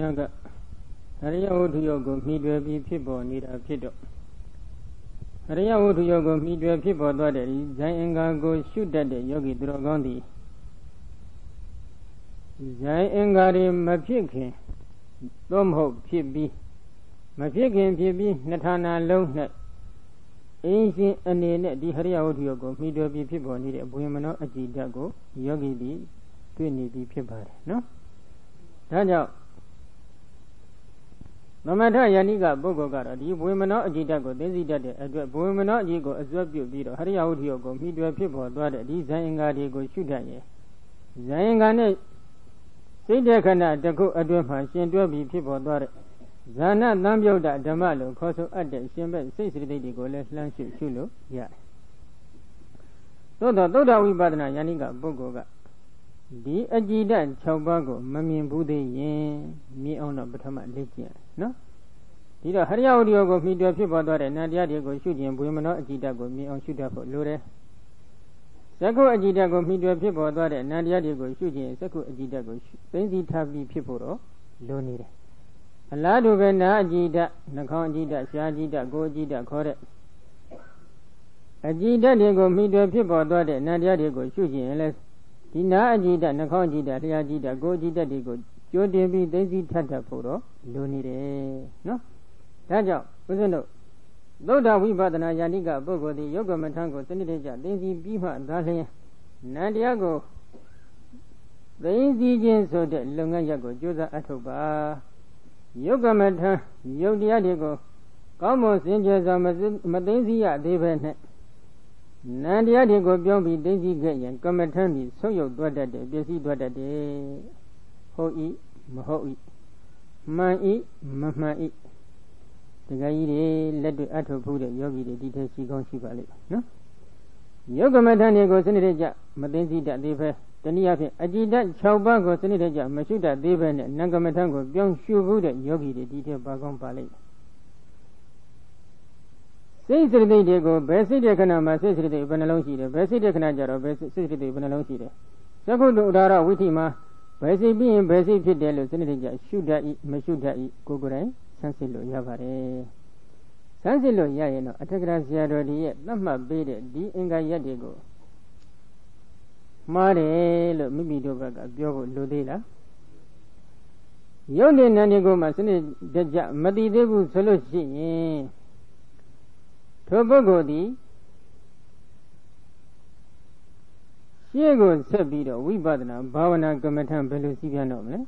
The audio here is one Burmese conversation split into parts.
များကအရိယဝတ္ထုယောကိုမှီတွယ်ပြီးဖြစ်ပေါ်နေတာဖြစ်တော့အရိယဝတ္ထုယောကိုမှီတွယ်ဖြစ်ပေါ်သွားတဲ့ဒီဇိုင်းအင်္ဂါကိုရှုတတ်တဲ့ယောဂီသူတော်ကောင်းသည်ဇိုင်းအင်္ဂါတွေမဖြစ်ခင်သို့မဟုတ်ဖြစ်ပြီးမဖြစ်ခင်ဖြစ်ပြီးနှစ်ဌာနလုံး၌အင်းရှင်အနေနဲ့ဒီဟရိယဝတ္ထုယောကိုမှီတွယ်ပြီးဖြစ်ပေါ်နေတဲ့ဘွေမနောအကြည်ဓာတ်ကိုယောဂီသည်တွေ့နေပြီးဖြစ်ပါတယ်နော်ဒါကြောင့်သမထယန္တိကပုဂ္ဂိုလ်ကတော့ဒီဘွေမနောအကြည်ဓာတ်ကိုသိသိတတ်တဲ့အတွက်ဘွေမနောအကြည်ကိုအစွဲပြုပြီးတော့ဟရိယဝတ္ထုယောကိုမှီတွယ်ဖြစ်ပေါ်သွားတဲ့ဒီဇိုင်းအင်္ဂါတွေကိုရှုတတ်ရဲ့ဇိုင်းအင်္ဂါနဲ့စိတ်တခဏတစ်ခုအတွင်းမှာရှင်တွဲပြီးဖြစ်ပေါ်သွားတဲ့ဇာနာသံယုတ်တဓမ္မလို့ခေါ်ဆိုအပ်တဲ့ရှင်ဘက်စိတ်စိတ္တိတွေကိုလည်းလှမ်းရှုလို့ရတယ်။သို့တော့သုဒ္ဓဝိပဿနာယန္တိကပုဂ္ဂိုလ်ကဒီအကြည်ဓာတ်6ပါးကိုမမြင်ဘူးသေးရင်မြင်အောင်တော့ပထမလေ့ကျင့်နော်။ဒီတော့ဟရိယဝတ္ထုယောကိုမှီတွယ်ဖြစ်ပေါ်သွားတဲ့နန္တရားတွေကိုရှုခြင်းဘွေမနောအကြည်ဓာတ်ကိုမြင်အောင်ရှုတတ်ဖို့လိုတယ်။သက္ကုအကြည်ဓာတ်ကိုမှီတွယ်ဖြစ်ပေါ်သွားတဲ့နန္တရားတွေကိုရှုခြင်းသက္ကုအကြည်ဓာတ်ကိုသိသိထားပြီးဖြစ်ဖို့တော့လိုနေတယ်အလားတူပဲနာအကြည်ဓာတ်နှာခေါင်းအကြည်ဓာတ်ရှားအကြည်ဓာတ်ကိုယ်အကြည်ဓာတ်ခေါ်တဲ့အကြည်ဓာတ်တွေကိုမှီတွယ်ဖြစ်ပေါ်သွားတဲ့နန္တရားတွေကိုရှုခြင်းရင်လည်းဒီနာအကြည်ဓာတ်နှာခေါင်းအကြည်ဓာတ်လျှာအကြည်ဓာတ်ကိုယ်အကြည်ဓာတ်တွေကိုကြိုတင်ပြီးသိသိထပ်ထပ်ဖို့တော့လိုနေတယ်နော်ဒါကြောင့်ဦးဇင်းတို့သုဒ္ဓဝိပဿနာယန္တိကပုဂ္ဂိုလ်သည်ယောဂမထံကိုစနစ်တကျသိသိပြီးမှသာလျှင်နန္တရားကိုသိသိခြင်းဆိုတဲ့လုပ်ငန်းရပ်ကိုကြိုးစားအထောက်ပါယုတ်ကမထံယုတ်တရားတွေကိုကောင်းမွန်စင်ကြယ်စွာမသိသိရသေးပဲနဲ့နန္တရားတွေကိုပြောပြီးသိသိခဲ့ရင်ကမ္မထံပြီးဆုတ်ယုတ်သွားတတ်တယ်ပျက်စီးသွားတတ်တယ်ဟုတ်ဤမဟုတ်ဤမှန်ဤမမှန်ဤတကယ်ကြီးတွေလက်တွေ့အထောက်ဖို့တဲ့ယောဂီတွေဒီထက်ရှိကောင်းရှိပါလိမ့်မယ်နော်ယုတ်ကမ္မထံတွေကိုစနစ်တကျမသိသိတတ်သေးပဲတနည်းအားဖြင့်အကြည်ဓာတ်6ပါးကိုစနစ်တကျမရှုတတ်သေးပဲနဲ့နံကမထံကိုပြောင်းရှုဖို့တဲ့ယောဂီတွေဒီထက်ပါကောင်းပါလိမ့်မယ်စိတ်စိတ္တိတွေကိုဘယ်စိတ်တဲ့ခဏမှာစိတ်စိတ္တိဘယ်နှလုံးရှိတယ်ဘယ်စိတ်တဲ့ခဏကြတော့ဘယ်စိတ်စိတ္တိဘယ်နှလုံးရှိတယ်သက္ကုတ္တဥဒါရဝိထိမှာဘယ်စိတ်ပြီးရင်ဘယ်စိတ်ဖြစ်တယ်လို့စနစ်တကျရှုတတ်၏မရှုတတ်၏ကိုယ်ကိုယ်တိုင်ဆန်းစစ်လို့ရပါတယ်ဆန်းစစ်လို့ရရင်တော့အထက်ကရာဆရာတော်ဒီရဲ့သတ်မှတ်ပေးတဲ့ဒီအင်္ဂါရက်တွေကိုမှားတယ်လို့မိမိတို့ဘက်ကပြောဖို့လိုသေးလားယုတ်တဲ့နန္ဒီကိုမှစနစ်တကျမတည်သေးဘူးဆိုလို့ရှိရင်ထိုပုဂ္ဂိုလ်သည်ရှေ့ကိုဆက်ပြီးတော့ဝိပဿနာဘာဝနာကမ္မထံဘယ်လိုစီးပြန်တော့မလဲ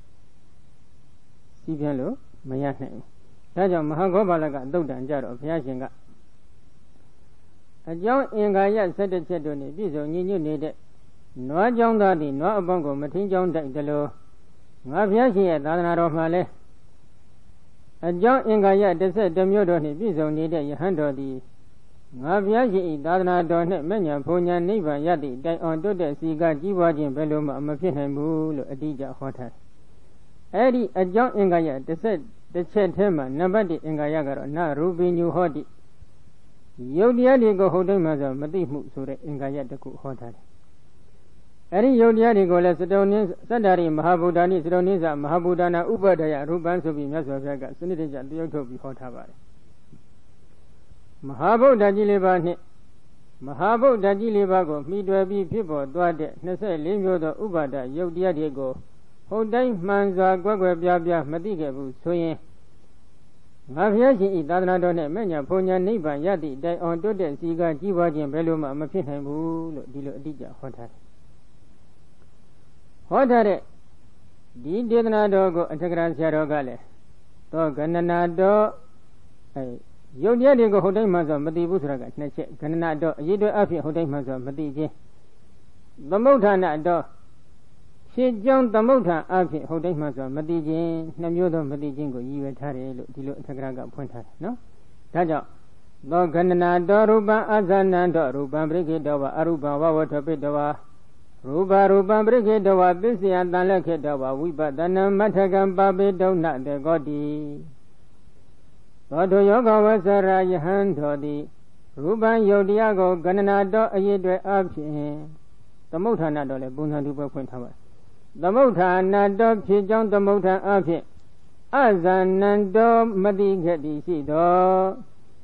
စီးပြန်လို့မရနိုင်ဘူးဒါကြောင့်မဟာဂောပါလကအသုတ်တန်ကြတော့ဘုရားရှင်ကအကြောင်းအင်္ဂါရ17ချက်တို့နဲ့ပြည့်စုံညီညွတ်နေတဲ့နွားကြောင်းသားသည်နွားအပေါင်းကိုမထင်းကြောင်းတိုက်တယ်လို့ငါဘုရားရှင်ရဲ့သာသနာတော်မှာလဲအကြောင်းအင်္ဂါရ11မျိုးတို့နှင့်ပြည့်စုံနေတဲ့ယဟန်တော်သည်ငါဘုရားရှင်၏သာသနာတော်နှင့်မဉ္ဇဉ်ဘုံညာနိဗ္ဗာန်ရသည့်တိုင်အောင်တွတ်တဲ့စီကကြီးပွားခြင်းဘယ်လိုမှမဖြစ်နိုင်ဘူးလို့အတိအကျဟောထားတယ်။အဲ့ဒီအကြောင်းအင်္ဂါရ11ချက်ထဲမှာနံပါတ်1အင်္ဂါရကတော့နရူပိညုဟောတိယုတ်တရားတွေကိုဟုတ်တိုင်းမှဆိုမသိမှုဆိုတဲ့အင်္ဂါရတစ်ခုဟောထားတယ်။အဲ့ဒီယုတ်တရားတွေကိုလည်းစတုန်နင်းသတ္တရိမဟာဗုဒ္ဓနိစတုန်နင်းစမဟာဗုဒ္ဓနာဥပဒယရူပံဆိုပြီးမြတ်စွာဘုရားကစနစ်တကျတရုပ်ထုတ်ပြီးဟောထားပါတယ်။မဟာဗုဒ္ဓကြီးလေးပါးနှင့်မဟာဗုဒ္ဓကြီးလေးပါးကိုမှီတွယ်ပြီးဖြစ်ပေါ်သွားတဲ့24မျိုးသောဥပါဒယုတ်တရားတွေကိုဟုတ်တိုင်းမှန်စွာကွက်ကွယ်ပြားပြားမသိခဲ့ဘူးဆိုရင်ငါဘုရားရှင်ဤသာသနာတော်နဲ့မဉ္ဇဉ်ဘုံညာနိဗ္ဗာန်ရသည့်တိုင်အောင်တွတ်တဲ့စီကကြီးပွားခြင်းဘယ်လိုမှမဖြစ်နိုင်ဘူးလို့ဒီလိုအတိအကျဟောထားတယ်ဟောထားတဲ့ဒီဒေသနာတော်ကိုအထက်ကရာဆရာတော်ကလည်းသောဂဏနာတော်ယုတ်တရားတွေကိုဟုတ်တိုင်းမှဆိုမသိဘူးဆိုတာကနှစ်ချက်ဂဏနာတော်အရေးတော်အဖြစ်ဟုတ်တိုင်းမှဆိုမသိခြင်းသမုဋ္ဌာနတော်ရှင်းကြောင်းသမုဋ္ဌာအဖြစ်ဟုတ်တိုင်းမှဆိုမသိခြင်းနှစ်မျိုးသောမသိခြင်းကိုရည်ရွယ်ထားတယ်လို့ဒီလိုအထက်ကရာကဖွင့်ထားတယ်နော်ဒါကြောင့်သောဂဏနာတော်ရူပံအဇာနံတော်ရူပံပရိခေတောဝအရူပံဝဝထပိတဝရူပရူပံပရိခေတောဝပစ္စယတန်လက်ခေတောဝဝိပဿနာမထကံပပိတုံနတေကောတိသောတုယောဂဝဆရာယဟန်တော်သည်ရူပံယုတ်တရားကိုဂဏနာတော်အရေးတွေအဖြစ်သမုဋ္ဌာနတော်လည်းပုံစံတူပဲဖွင့်ထားပါတယ်သမုဋ္ဌာနတော်ဖြစ်ကြောင်းသမုဋ္ဌာအဖြစ် Azanando Madigati Sido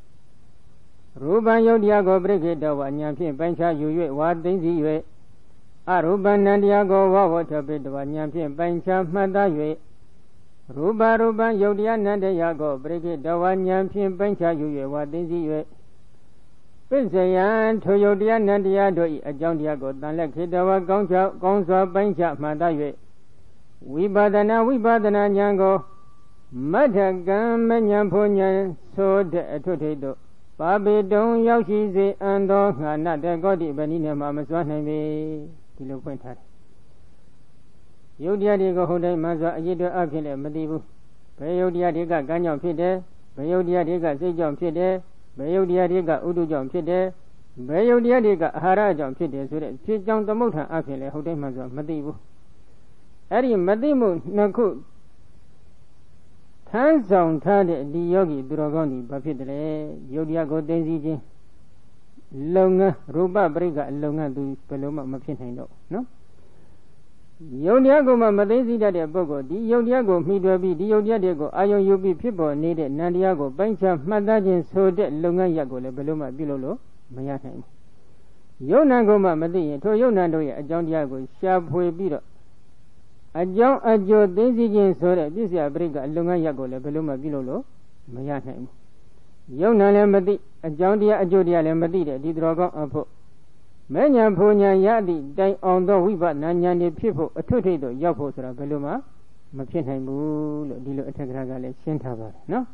Ruban Yodiago Brigade wa Nyampi Bancha Yue Wadinzi Yue Aruban Nandiago Water Bid wa Nyampi Bancha Mada Yue Ruba Ruban Yodia Nandiago Brigade wa Nyampi Bancha Yue Wadinzi Yue Pinsayan Toyodia Nandiado Ajandiago Danlakidawa Gonza Bancha Mada Yue Wibadana Nyango Matagan Manyamponya so de Totedo Babi don't Yashi and not the Godi Benina Mamas one name Kilo Pointer Yodiadigo Hode Maza Yido Apile Madibu Bayodiadiga Ganyan Pide Bayodiadiga Sejon Pide Bayodiadiga Udujon Pide Bayodiadiga Harajon Pide so that Pijon the Mota Apile Hode Maza Madibu Eri Madimu Naku Tansong Tade, the Yogi, Duragoni, Bafidre, Yodiago Denzijin, Longa, Ruba Briga, Longa, do Paloma Mapino, no? Yodiago Mamadezi de Bogo, the Yodiago Midwabi, the Yodiago, Ayo Yubi people needed Nandiago, Bancha, Madajin, so that Longa Yago, Paloma Bilolo, Mayatam. Yonago Mamadi, Toyonando, a John Diago, Sharpway Biro. A John Ajo Denzijin so that this Yabriga, Lunga Yago, Paloma Bilolo, Mayatam. Yona Lamadi, a John Dia Ajodia Lamadi, the Drogon Apo. Manya Punya Yadi, die on the Wiba Nanyani people, a Totedo, Yaposra, Paloma, Mapinhamu, Dilo Atagraga, Shentava, no?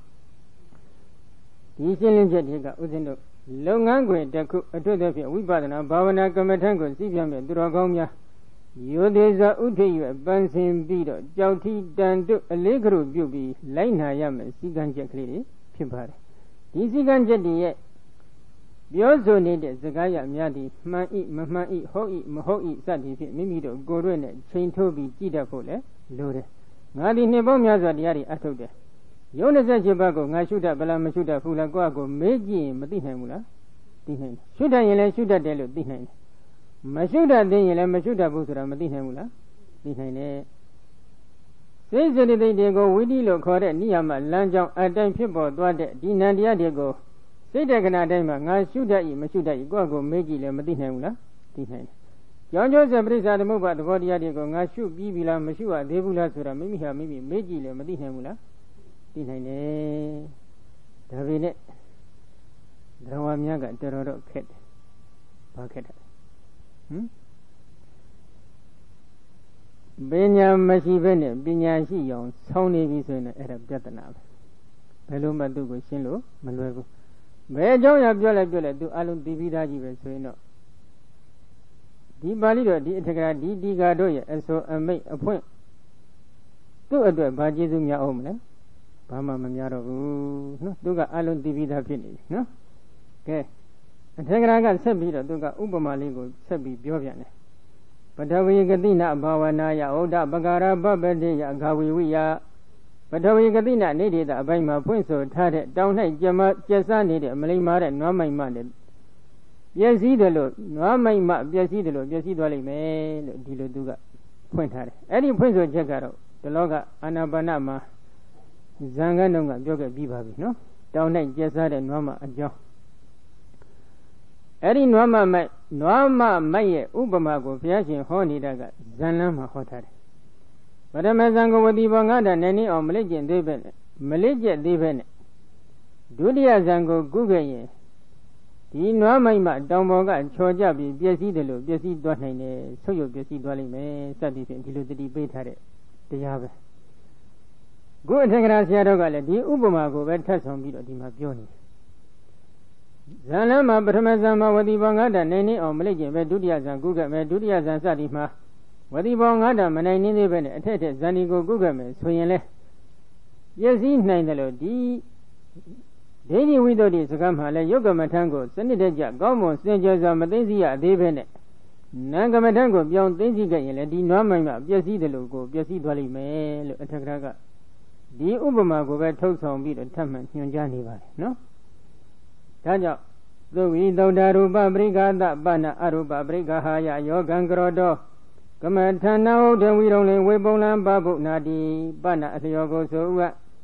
This is Jediga, Uzendo, Longangwe, Daku, a Totedo, Wibana, Bavana Kamatango, Sibiam, Dragomia. Yodeza Uteyu, Bansim Bido, Jauti Dandu, a Legro Bubi, Laina Yam, Siganja Cleary, Pimpar. This Siganja yet. Biozo needed Zagaya Miadi, Mamai, Hoi, Sadi, Mimido, Gorene, Chain Toby, Gida Pole, Lore. Nadi Nebomiaza Diari Atode. Yonaza Jibago, Nashuda, Balamashuda, Fulaguago, Meji, Madinamula, Dihan. Should I yell, should I tell you, Dihan? Mashuda Daniel and Mashuda Busra Madinamula, Dihane. Says that they go with the local Niama, Lanjang, and then people, Dwade, Dinandia de go. Say that Ganadema, Nashuda, Mashuda, go, Meji, Madinamula, Dihane. John Joseph Brisa the Moba, the body de go, Nashu, Bibila, Mashua, Debula Sura, maybe Meji, Madinamula, Dihane. Davine Drawamiaga, Terror Cat, Bucket. Benya Mashivene, Binya Shion, Sony Vision, Arab Jatanab. Peluma Dugo Shinlo, Maluego. Bejo Yabjola do Alun Divida Jive, Di Balido, Di Integra, Di Gadoya, and so I make a point. Do a do Bajizumia Omle, Bama Mamyaro, no, Duga Alun Divida Finish, no? Okay. Tegraga Sabida, Duga Ubamaligo, Sabi Bioviane. But we Gadina, Bawanaya, Oda Bagara, Babadea, Gawiya. But we Gadina needed a Baima Punso, Tade, Downhead, Jama, Jessa needed, Malimar, and Namai Manded. Yes, either Namai Ma, Biasidolo, Biasidoli, Dilo Duga, Pointer. Eddie Punso Jagaro, the Loga, Anabanama, Zanganonga, Joga Bibabi, no? Downhead, Jessa, and Nama, a job. Eri Noama Maye, Ubamago, Fiashin, Honey Daga, Zanama Hotar. But a Mazango would be Bangada, Nani or Malaysian Deben, Malaysia Deben. Dudia Zango, Gugaye. The Noama, Damboga, Chojabi, Biasidolo, Biasid Dwahane, so you Biasid Dwalime, studies until the debate had it. The Yava. Go and take a Siadoga, the Ubamago, where Tasson Bido di Mabioni. Zanama Bramazama Wadi Bangada, Nani or Malaysian, Vedudia Zan Guga, Vedudia Zan Sadima, Wadi Bangada, Manani Niven, attended Zanigo Gugame, Swayele. Yes, in Nandalo, D. Daily widow is Gamhala, Yoga Matango, Sanidaja, Gomo, Sajaza, Madezia, Devene. Nanga Matango, beyond Denziga, D. Nomama, Biasi the logo, Biasi Dwali, Mel, Atagraga. D. Ubamago, where told some beat and Taman, Yunjani, no? Taja, the widow Daruba Brigada, Bana Aruba Brigahaya, Yogangrodo. Come at now, then we only Webolan Babu Nadi, Bana at Yogo so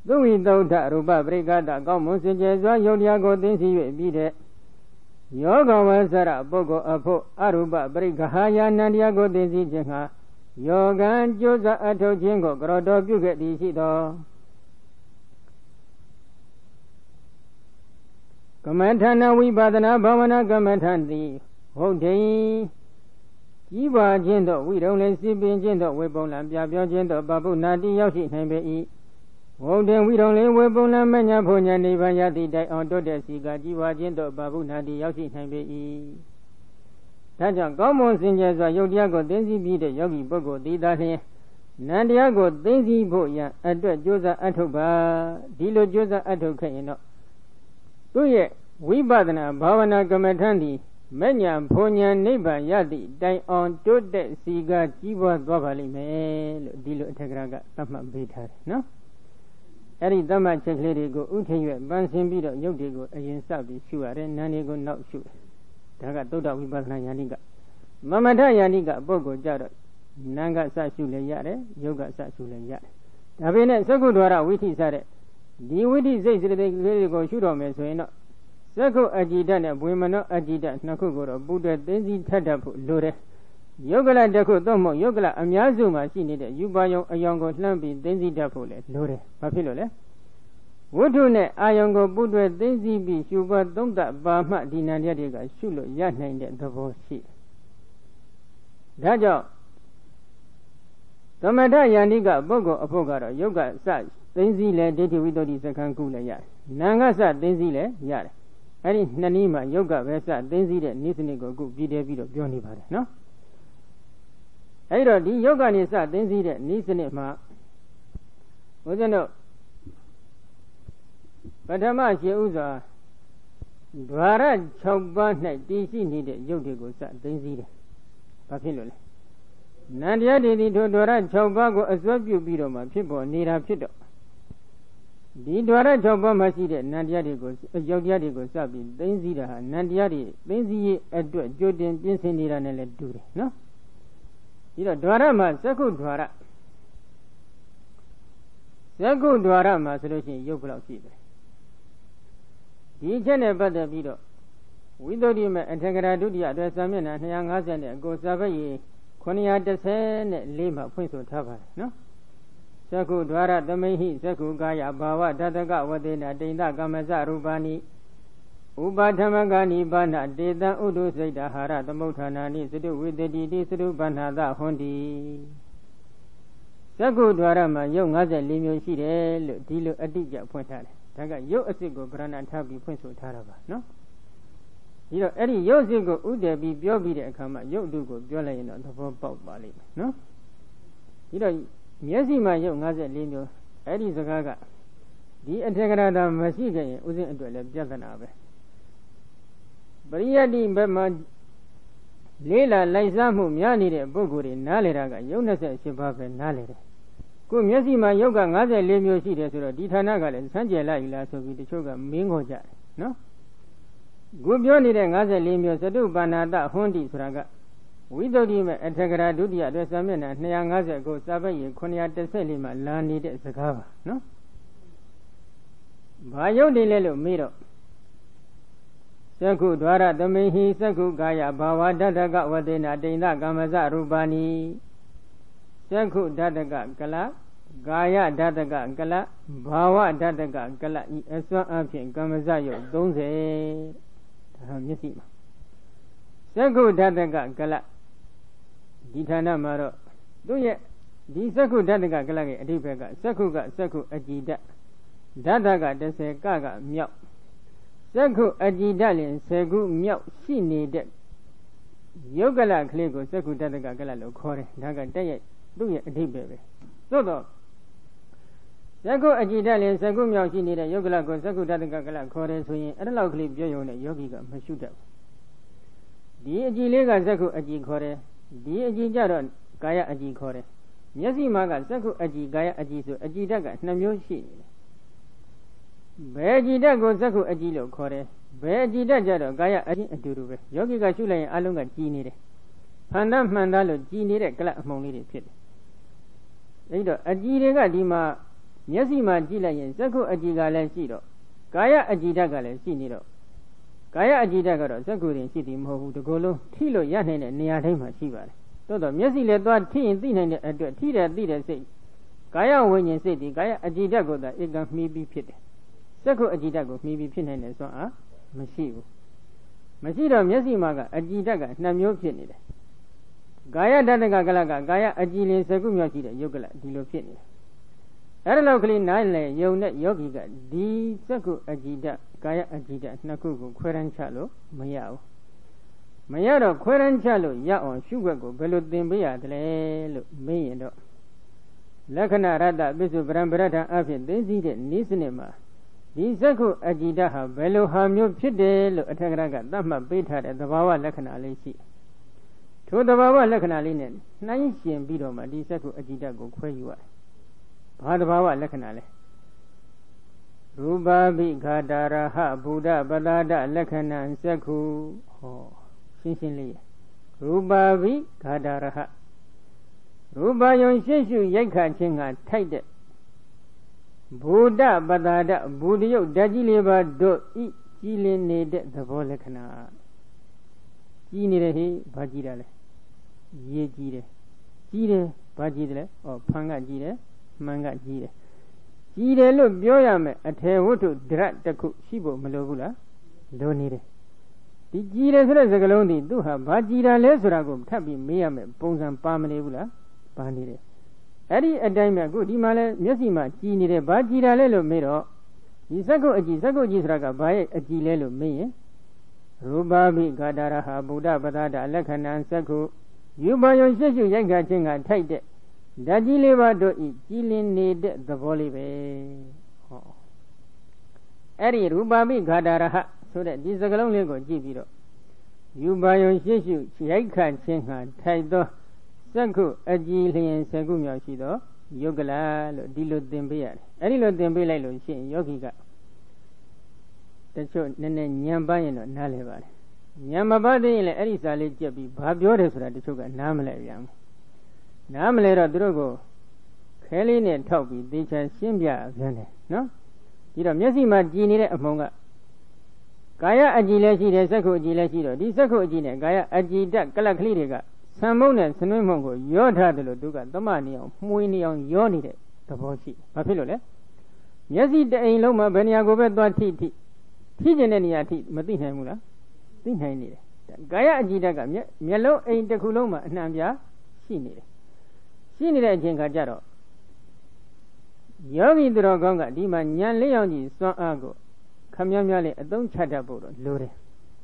သုဝိသုဒ္ဓရူပပရိက္ခတကောင်းမွန်စင်ကြယ်စွာယုတ်တရားကိုသိသိ၍ပြီးတဲ့ယောဂဝဆရပုဂ္ဂိုလ်အဖို့အရူပပရိက္ခဟာယာနန္တရားကိုသိသိခြင်းဟာယောဂံကျိုးစားအထုတ်ခြင်းကိုကရောတော်ပြုခဲ့သည်ရှိသောကမ္မထာနဝိပဿနာဘာဝနာကမ္မထာသည်ဟုတ်တယ်ကြီးပွားခြင်းတို့ဝိရုံလည်းစီပင်ခြင်းတို့ဝေပုံလံပြပြောခြင်းတို့ပပုနာတိရောက်ရှိနိုင်ပေ၏ဟုတ်တယ်ဝိရုံလည်းဝေပုံလံမညာဖို့ညာနိဗ္ဗာန်ရသည့်တိုင်အောင်တိုးတဲ့စီကကြီးပွားခြင်းတို့ပပုနာတိရောက်ရှိနိုင်ပေ၏ဒါကြောင့်ကောင်းမွန်စင်ကြယ်စွာယုတ်တရားကိုသိသိပြီးတဲ့ယောဂီပုဂ္ဂိုလ်သည်သာလျှင်နန္တရားကိုသိသိဖို့ရန်အတွက်ကြိုးစားအထုတ်ပါဒီလိုကြိုးစားအထုတ်ခဲ့ရင်တော့သူ့ရဲ့ဝိပဿနာဘာဝနာကမ္မထံသည်မဉ္ဇဉ်ဘုံဉဏ်နိဗ္ဗာန်ရသည့်တိုင်အောင်တိုးတက်စီကကြီးပွားသွားပါလိမ့်မယ်လို့ဒီလိုအထက်ကရာကသတ်မှတ်ပေးထားတယ်နော်အဲ့ဒီသတ်မှတ်ချက်ကလေးတွေကိုဥထိပ်ရွက်ပန်းဆင်းပြီးတော့ယုတ်တွေကိုအရင်စပြီးရှုရတယ်နာနေကိုနောက်ရှုတယ်ဒါကသုဒ္ဓဝိပဿနာဉာဏိကမမထဉာဏိကပုဂ္ဂိုလ်ကြတော့နာကစရှုလည်းရတယ်ယုတ်ကစရှုလည်းရတယ်ဒါပေမဲ့သက္ကုဒ္ဒရာဝိထိစတဲ့ဒီဝိထိစိတ်စိတ္တိကလေးတွေကိုရှုတော်မယ်ဆိုရင်တော့သက္ကုအကြည်ဓာတ်နဲ့ဝေမနောအကြည်ဓာတ်နှစ်ခုကိုတော့ပူတွဲသိသိထပ်တတ်ဖို့လိုတယ်ယုတ်ကလတစ်ခုသို့မဟုတ်ယုတ်ကလအများစုမှာရှိနေတဲ့ယူပါယုံအယောင်ကိုလှမ်းပြီးသိသိတတ်ဖို့လည်းလိုတယ်ဘာဖြစ်လို့လဲဝတ္ထုနဲ့အာယုံကိုပူတွဲသိသိပြီးရှုပွားသုံးသပ်ပါမှဒီနန္တရားတွေကရှုလို့ရနိုင်တဲ့သဘောရှိဒါကြောင့်သမထယန္တိကပုဂ္ဂိုလ်အဖို့ကတော့ယုတ်ကစသိသိလဲဒိဋ္ဌိဝိတ္တုစက္ခံကုလည်းရတယ်နာငါစသိသိလဲရတယ်အဲ့ဒီနှစ်နည်းမှာယုတ်ကပဲစသိသိတဲ့နိစ္စနစ်ကိုအခုပြည်တယ်ပြီးတော့ပြောနေပါတယ်နော်အဲ့တော့ဒီယုတ်ကနေစသိသိတဲ့နိစ္စနစ်မှာဘုရားတို့ပထမရှိဥစွာဒွါရ6ပါး၌တည်ရှိနေတဲ့ယုတ်တွေကိုစသိသိတယ်ဘာဖြစ်လို့လဲနန္တရားတွေဒီဒွါရ6ပါးကိုအစွဲပြုပြီးတော့မှဖြစ်ပေါ်နေတာဖြစ်တော့ဒီဒွါရ6ပါးမှာရှိတဲ့နန္တရားတွေကိုယောက်တရားတွေကိုစပြီးသိသိတာဟာနန္တရားတွေသိသိရဲ့အတွက်ကြိုတင်ပြင်ဆင်နေတာနဲ့လည်းတူတယ်နော်ဒီတော့ဒွါရမှာသက္ကုဒွါရမှာဆိုလို့ရှိရင်ယုတ်ဘယ်လောက်ရှိတယ်ဒီအချက်နဲ့ပတ်သက်ပြီးတော့ဝိသုဒ္ဓိမေအထက်ကရာဒုတိယအတွက်စာမျက်နှာ250နဲ့အကိုစာပတ်ရေ914မှာဖွင့်ဆိုထားပါတယ်နော်သက္ကုဒွါရသမိဟိသက္ကုကာယဘာဝဓာတကဝတေနတိန္တကမ္မစရူပါနိဥပါထမကာနိပါဏတေတံဥဒုစိတ်တဟာရသမုဋ္ဌာနာနိသတုဝိတတိတိသတုပဏ္ဏသဟွန်တိသက္ကုဒွါရမှာယုတ်54မျိုးရှိတယ်လို့ဒီလိုအတိအကျဖွင့်ထားတယ်ဒါကယုတ်အစစ်ကိုဗရဏထားပြီးဖွင့်ဆိုထားတာပါနော်ဒီတော့အဲ့ဒီယုတ်အစစ်ကိုဥတည်ပြီးပြောပြီးတဲ့အခါမှာယုတ်တုကိုပြောလိုက်ရင်တော့သဘောပေါက်ပါလိမ့်မယ်နော်ဒီတော့မျက်စိမှာယုတ်54မျိုးအဲ့ဒီစကားကဒီအထက်ကရာတာမရှိခဲ့ရင်ဥစဉ်အတွက်လည်းပြဿနာပဲပရိယတ္တိဘက်မှာလေးလာလိုက်စားမှုများနေတဲ့ပုဂ္ဂိုလ်တွေနားလေတာကယုတ်28ပါးပဲနားလေတယ်ခုမျက်စိမှာယုတ်က54မျိုးရှိတယ်ဆိုတော့ဒီဌာနကလည်းစမ်းကြယ်လိုက်လားဆိုပြီးတချို့ကမင်းခေါ်ကြတယ်နော်ခုပြောနေတဲ့54မျိုးသတုပဏ္ဏတဟွန်းတိဆိုတာကဝိသုဒ္ဓိမေအထက်ကရာဒုတိယအတွက်စာမျက်နှာ250ကိုစာပတ်ရေ914မှာလာနေတဲ့စကားပါနော်ဘာယုတ်တယ်လဲလို့မေးတော့သက္ကုဒွါရသမိဟိသက္ကုကာယဘာဝဓာတကဝတေနတိန္တကမ္မစရူပါနိသက္ခုဓာတကကလကာယဓာတကကလဘာဝဓာတကကလဤအစွမ်းအဖြစ်ကမ္မစယုတ်30ဒါမျက်စိမှာသက္ခုဓာတကကလဒီဌာနမှာတော့သူရဲ့ဒီသက္ခုဓာတကကလရဲ့အဓိပ္ပာယ်ကသက္ခုကသက္ခုအကြည်ဓာတ်ဓာတက30ကမြောက်သက္ခုအကြည်ဓာတ်လင်10ခုမြောက်ရှိနေတဲ့ယုတ်ကလကလေးကိုသက္ခုဓာတကကလလို့ခေါ်တယ်ဒါကတက်ရဲ့သူ့ရဲ့အဓိပ္ပာယ်ပဲသို့တော့သက္ခုအကြည်ဓာတ်လင်10ခုမြောက်ရှိနေတဲ့ယုတ်ကလကိုသက္ခုဓာတကကလခေါ်တယ်ဆိုရင်အဲ့ဒါလောက်ကလေးပြောရုံနဲ့ယောဂီကမရှုတတ်ဘူးဒီအကြည်လေးကသက္ခုအကြည်ခေါ်တယ်ဒီအကြည်ကြတော့ကာယအကြည်ခေါ်တယ်မျက်စိမှာကသက္ခုအကြည်ကာယအကြည်ဆိုအကြည်ဓာတ်က2မျိုးရှိနေတယ်ဘယ်အကြည်ဓာတ်ကိုသက္ခုအကြည်လို့ခေါ်တယ်ဘယ်အကြည်ဓာတ်ကြတော့ကာယအကြည်အတူတူပဲယောဂီကရှုလိုက်ရင်အလုံးကကြည်နေတယ်ဖန်သားမှန်သားလို့ကြည်နေတဲ့ကလအမှုံလေးတွေဖြစ်တယ်အဲ့တော့အကြည်တွေကဒီမှာမျက်စိမှာကြည့်လိုက်ရင်စက္ခုအကြည်ကလည်းရှိတော့ကာယအကြည်ဓာတ်ကလည်းရှိနေတော့ကာယအကြည်ဓာတ်ကတော့စက္ခုရင်ရှိသည်မဟုတ်ဘူးဒီကိုယ်လုံးထိလို့ရနိုင်တဲ့နေရာတိုင်းမှာရှိပါတယ်သို့တော့မျက်စိလည်းသွားထိရင်သိနိုင်တဲ့အတွက်ထိတယ်သိတဲ့စိတ်ကာယဝိညာဉ်စိတ်ဒီကာယအကြည်ဓာတ်ကိုသာဧကံမှီပြီးဖြစ်တယ်စက္ခုအကြည်ဓာတ်ကိုမှီပြီးဖြစ်နိုင်တယ်ဆိုတော့မရှိဘူးမရှိတော့မျက်စိမှာကအကြည်ဓာတ်ကနှစ်မျိုးဖြစ်နေတယ်ကာယဓာတကကလကကာယအကြည်လင်စကုမြောက်ရှိတဲ့ယုတ်ကလဒီလိုဖြစ်နေတယ်အဲ့ဒါလောက်ကလေးနားလည်ယုံတဲ့ယောဂီကဒီစကုအကြည်ဓာတ်ကာယအကြည်ဓာတ်နှစ်ခုကိုခွဲရန်ချလို့မရဘူးမရတော့ခွဲရန်ချလို့ရအောင်ရှုွက်ကိုဘယ်လိုသင်ပေးရတယ်လို့မေးရင်တော့လက္ခဏာရတ္တပစ္စုပရံပရထံအဖြစ်သိသိတဲ့ဤစနစ်မှာဒီစက္ခုအကြည်ဓာတ်ဟာဘယ်လိုဟာမျိုးဖြစ်တယ်လို့အထက်ကရကသတ်မှတ်ပေးထားတဲ့သဘာဝလက္ခဏာလေးရှိထိုသဘာဝလက္ခဏာလေးနဲ့နှိုင်းရှင်ပြီးတော့မှဒီစက္ခုအကြည်ဓာတ်ကိုခွဲယူရတယ်။ဘာသဘာဝလက္ခဏာလဲရူပဘိခာတာရဟဗုဒ္ဓပတာဒလက္ခဏံစက္ခုဟောရှင်းရှင်းလေးရူပဘိခာတာရဟရူပယုံရှင်းရှုရိုက်ခတ်ခြင်းကထိုက်တဲ့ဘုဒ္ဓပတာဒဘူတယုတ်ဓာတ်ကြီးလေးပါတို့ဤကြည်လင်နေတဲ့သဘောလက္ခဏာကြည်နေတယ်ဟိဘာကြည်တာလဲရေးကြည်တယ်ကြည်တယ်ဘာကြည်တယ်လဲဖန်ကကြည်တယ်မှန်ကကြည်တယ်ကြည်တယ်လို့ပြောရမယ်အထေဝတ္ထုဒရတ်တစ်ခုရှိဖို့မလိုဘူးလားလိုနေတယ်ဒီကြည်တယ်ဆိုတဲ့စကားလုံးဒီသူဟာဘာကြည်တာလဲဆိုတာကိုထပ်ပြီးမေးရမယ်ပုံစံပါမနေဘူးလားပါနေတယ်အဲ့ဒီအတိုင်းပဲအခုဒီမှာလဲမျက်စိမှာကြည်နေတယ်ဘာကြည်တာလဲလို့မေးတော့ဒီစက္ကုအကြည်ဆိုတာကဘာရဲ့အကြည်လဲလို့မေးရင်ရူပဘိဂါတာရဟဗုဒ္ဓပတာဒလက္ခဏံစက္ခုယူပါယုံရှေ့ရှုရိုက်ခတ်ခြင်းကထိုက်တဲ့ဓာတ်ကြီးလေးပါတို့ဤကြည်လင်နေတဲ့သဘောလေးပဲဟောအဲ့ဒီရူပဘိဂါတာရဟဆိုတဲ့ဒီစကားလုံးလေးကိုကြည့်ပြီးတော့ယူပါယုံရှေ့ရှုရိုက်ခတ်ခြင်းကထိုက်သောစက္ခုအကြည်လျင်စက္ခုမြောက်ရှိသောယုတ်ကလလို့ဒီလိုသင်ပေးရတယ်အဲ့ဒီလိုသင်ပေးလိုက်လို့ရှိရင်ယောဂီကတချို့နည်းနည်းညံပန်းရင်တော့နားလည်ပါတယ်ညံမပန်းသေးရင်လည်းအဲ့ဒီစာလေးကြက်ပြီးဘာပြောတယ်ဆိုတာတချို့ကနားမလဲပြန်ဘူးနားမလဲတော့သူတို့ကိုခဲလေးနဲ့ထောက်ပြီးသေချာရှင်းပြပြန်တယ်နော်ဒီတော့မျက်စိမှာကြည်နေတဲ့အမှုံကကာယအကြည်လည်းရှိတယ်စက္ခုအကြည်လည်းရှိတော့ဒီစက္ခုအကြည်နဲ့ကာယအကြည်တက်ကလတ်ကလေးတွေကဆံမုံနဲ့စနွေးမုံကိုရောထားတယ်လို့သူကသမနေအောင်မှုေးနေအောင်ရောနေတဲ့သဘောရှိဘာဖြစ်လို့လဲမျက်စိတအိမ်လုံးမှာဘယ်နေရာကိုပဲသွားထိကျင်တဲ့နေရာထိမသိနိုင်ဘူးလားသိနိုင်နေတယ်ကာယအကြည်ဓာတ်ကမျက်လုံးအိမ်တစ်ခုလုံးမှာအနှံပြရှိနေတယ်ရှိနေတဲ့အချိန်ခါကျတော့ယောဂီသူတော်ကောင်းကဒီမှာဉာဏ်လေးအောင်ကြည့်စွမ်းအားကိုခမည်းများလေးအသုံးချတတ်ဖို့တော့လိုတယ်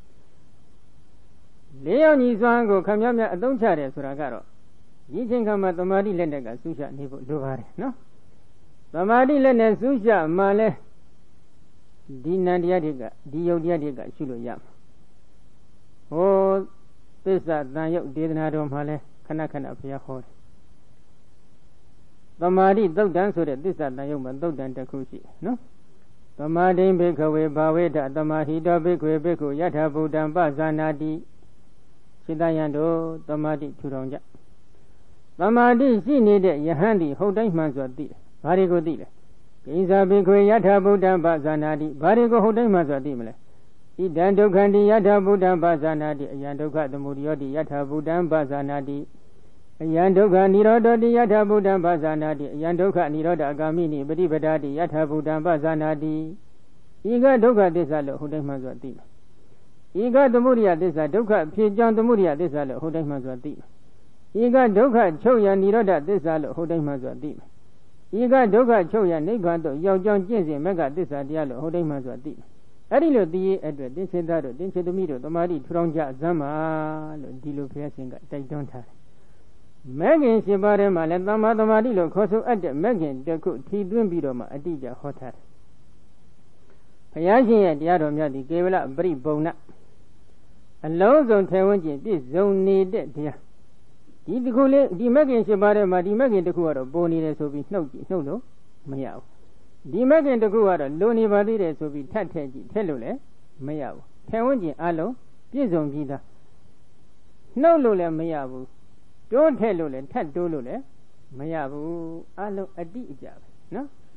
လေးအောင်ကြီးစွမ်းကိုခမည်းများအသုံးချတယ်ဆိုတာကတော့ဒီချိန်ခါမှာသမာဓိလက်နဲ့ကဆူးရှနေဖို့လိုပါတယ်နော်သမာဓိလက်နဲ့ဆူးရှမှလည်းဒီနံတရားတွေကဒီယုတ်တရားတွေကရှုလို့ရမှာဟိုသစ္စာတန်ယုတ်ဒေသနာတော်မှာလဲခဏခဏဘုရားဟောတယ်သမာဓိသုတ်တံဆိုတဲ့သစ္စာတန်ယုတ်မှာသုတ်တံတစ်ခုရှိနော်သမာဓိဘိက္ခဝေဘာဝေဒသမာဟိတောဘိက္ခဝေဘိက္ခုယထာဗုဒ္ဓံပဇာနာတိစိတ္တယံတို့သမာဓိထူထောင်ကြသမာဓိရှိနေတဲ့ယဟန်ဒီဟုတ်တိုင်းမှန်စွာသိတယ်ဘာတွေကိုသိလဲကိဉ္စာဘိက္ခဝေယထာဗုဒ္ဓံပဇာနာတိဘာတွေကိုဟုတ်တိုင်းမှန်စွာသိမလဲဣဒံဒုက္ခန္တိယထာဗုဒ္ဓံပဇာနာတိအယံဒုက္ခသမုဒယောတိယထာဗုဒ္ဓံပဇာနာတိအယံဒုက္ခនិရောဓတိယထာဗုဒ္ဓံပဇာနာတိအယံဒုက္ခនិရောဓအဂါမိနိပฏิပဒါတိယထာဗုဒ္ဓံပဇာနာတိဤကဒုက္ခသစ္စာလို့ဟုတ်တိုင်းမှန်စွာသိမယ်ဤကသမုဒယသစ္စာဒုက္ခဖြစ်ကြောင်းသမုဒယသစ္စာလို့ဟုတ်တိုင်းမှန်စွာသိမယ်ဤကဒုက္ခချုပ်ရនិရောဓသစ္စာလို့ဟုတ်တိုင်းမှန်စွာသိမယ်ဤကဒုက္ခချုပ်ရနိဗ္ဗာန်သို့ရောက်ကြောင်းကျင့်စဉ်မဂ္ဂသစ္စာတရားလို့ဟုတ်တိုင်းမှန်စွာသိမယ်အဲ့ဒီလိုသိရဲ့အတွက်သင်္ချေသားတို့သင်္ချေသမီးတို့သမာဓိထူထောင်ကြစမ်းပါလို့ဒီလိုဘုရားရှင်ကတိုက်တွန်းထားတယ်မဂ္ဂင်7ပါးထဲမှာလည်းသမ္မာသမာဓိလို့ခေါ်ဆိုအပ်တဲ့မဂ္ဂင်တစ်ခုထီသွင်းပြီးတော့မှအတိအကျဟောထားတယ်ဘုရားရှင်ရဲ့တရားတော်များသည်ကေဝလပရိပုံနာအလုံးစုံထဲဝန်းကျင်ပြည့်စုံနေတဲ့တရားဒီတစ်ခုလေးဒီမဂ္ဂင်7ပါးထဲမှာဒီမဂ္ဂင်တစ်ခုကတော့ပေါ်နေတယ်ဆိုပြီးနှုတ်လို့မရဘူးဒီမဂ္ဂင်တစ်ခုကတော့လိုနေပါသေးတယ်ဆိုပြီးထပ်ထည့်ကြည့်ထည့်လို့လည်းမရဘူးထဲဝန်းကျင်အလုံးပြည့်စုံပြီးသားနှုတ်လို့လည်းမရဘူးတိုးထည့်လို့လည်းထပ်တိုးလို့လည်းမရဘူးအလုံးအတိအကျပဲနော်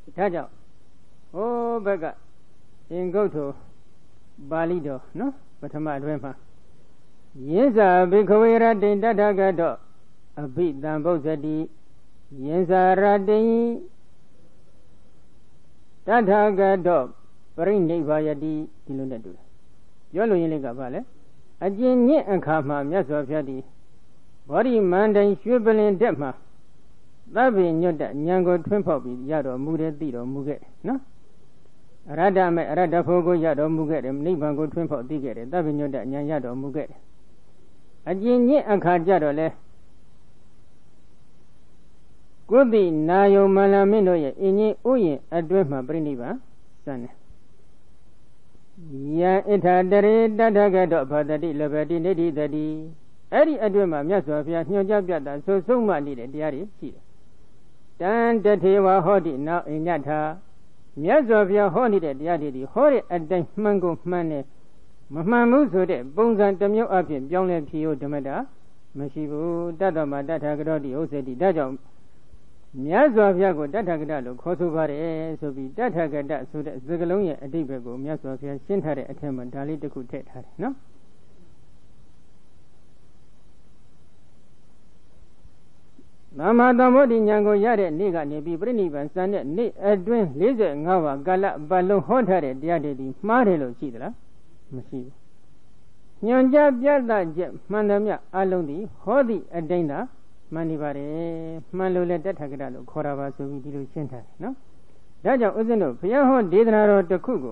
ဒါကြောင့်ဟိုဘက်ကသင်္ကုတ်ထုပါဠိတော်နော်ပထမအတွင်းမှာယင်းစာဘိခဝေရတိတထဂတောအဘိတံဗုဇ္ဇတိယင်းစာရတိတထဂတောပရိနိဗ္ဗာယတိဒီလိုနဲ့တူတယ်ပြောလို့ရင်းလေးကဘာလဲအကျဉ်းညစ်အခါမှာမြတ်စွာဘုရားဒီဘောဓိမန္တိုင်ရွှေပလင်တက်မှာသဗ္ဗညွတ်တဉာဏ်ကိုထွန်းဖောက်ပြီးရတော်မူတဲ့သိတော်မူခဲ့နော်အရဟတမေအရဟတဖို့ကိုရတော်မူခဲ့တယ်နိဗ္ဗာန်ကိုထွန်းဖောက်သိခဲ့တယ်သဗ္ဗညွတ်တဉာဏ်ရတော်မူခဲ့တယ်အကျဉ်းညစ်အခါကြတော့လေကုသိနာယုံမန္လမင်းတို့ရဲ့အင်းကြီးဥယျင်အတွင်းမှာပြိဋိဘံစံတယ်ယံဣထာတရေတထဂတောဘာတတိလဘတိနိဋ္ဌိတတိအဲ့ဒီအတွင်းမှာမြတ်စွာဘုရားညွှန်ကြားပြတာဆိုဆုံးမနေတဲ့တရားတွေရှိတယ်တန်တထေဝဟောတိနောက်အညထာမြတ်စွာဘုရားဟောနေတဲ့တရားတွေဒီဟောတဲ့အတိုင်းမှန်ကိုမှန်တယ်မမှန်ဘူးဆိုတဲ့ပုံစံတစ်မျိုးအဖြစ်ပြောင်းလဲဖြေဖို့ဓမ္မတာမရှိဘူးတတ္တမတထဂတောတိဥစ္စတိဒါကြောင့်မြတ်စွာဘုရားကိုတထဂတလို့ခေါ်ဆိုပါတယ်ဆိုပြီးတထဂတဆိုတဲ့စကားလုံးရဲ့အဓိပ္ပာယ်ကိုမြတ်စွာဘုရားရှင်းထားတဲ့အထက်မှာဒါလေးတစ်ခုထည့်ထားတယ်နော်သမ္မာသမ္ဗုဒ္ဓဉာဏ်ကိုရတဲ့နေ့ကနေပြီးပြိဋိဘံစံတဲ့နေ့အတွင်း45ပါးကာလပတ်လုံးဟောထားတဲ့တရားတွေဒီမှားတယ်လို့ရှိသလားမရှိဘူးညွန်ကြပြသချက်မှန်တယ်မြအလုံးဒီဟောသည့်အတိုင်းသာမှန်နေပါတယ်မှန်လို့လည်းတထဂတလို့ခေါ်တာပါဆိုပြီးဒီလိုရှင်းထားတယ်နော်ဒါကြောင့်ဥစဉ်တို့ဘုရားဟောဒေသနာတော်တစ်ခုကို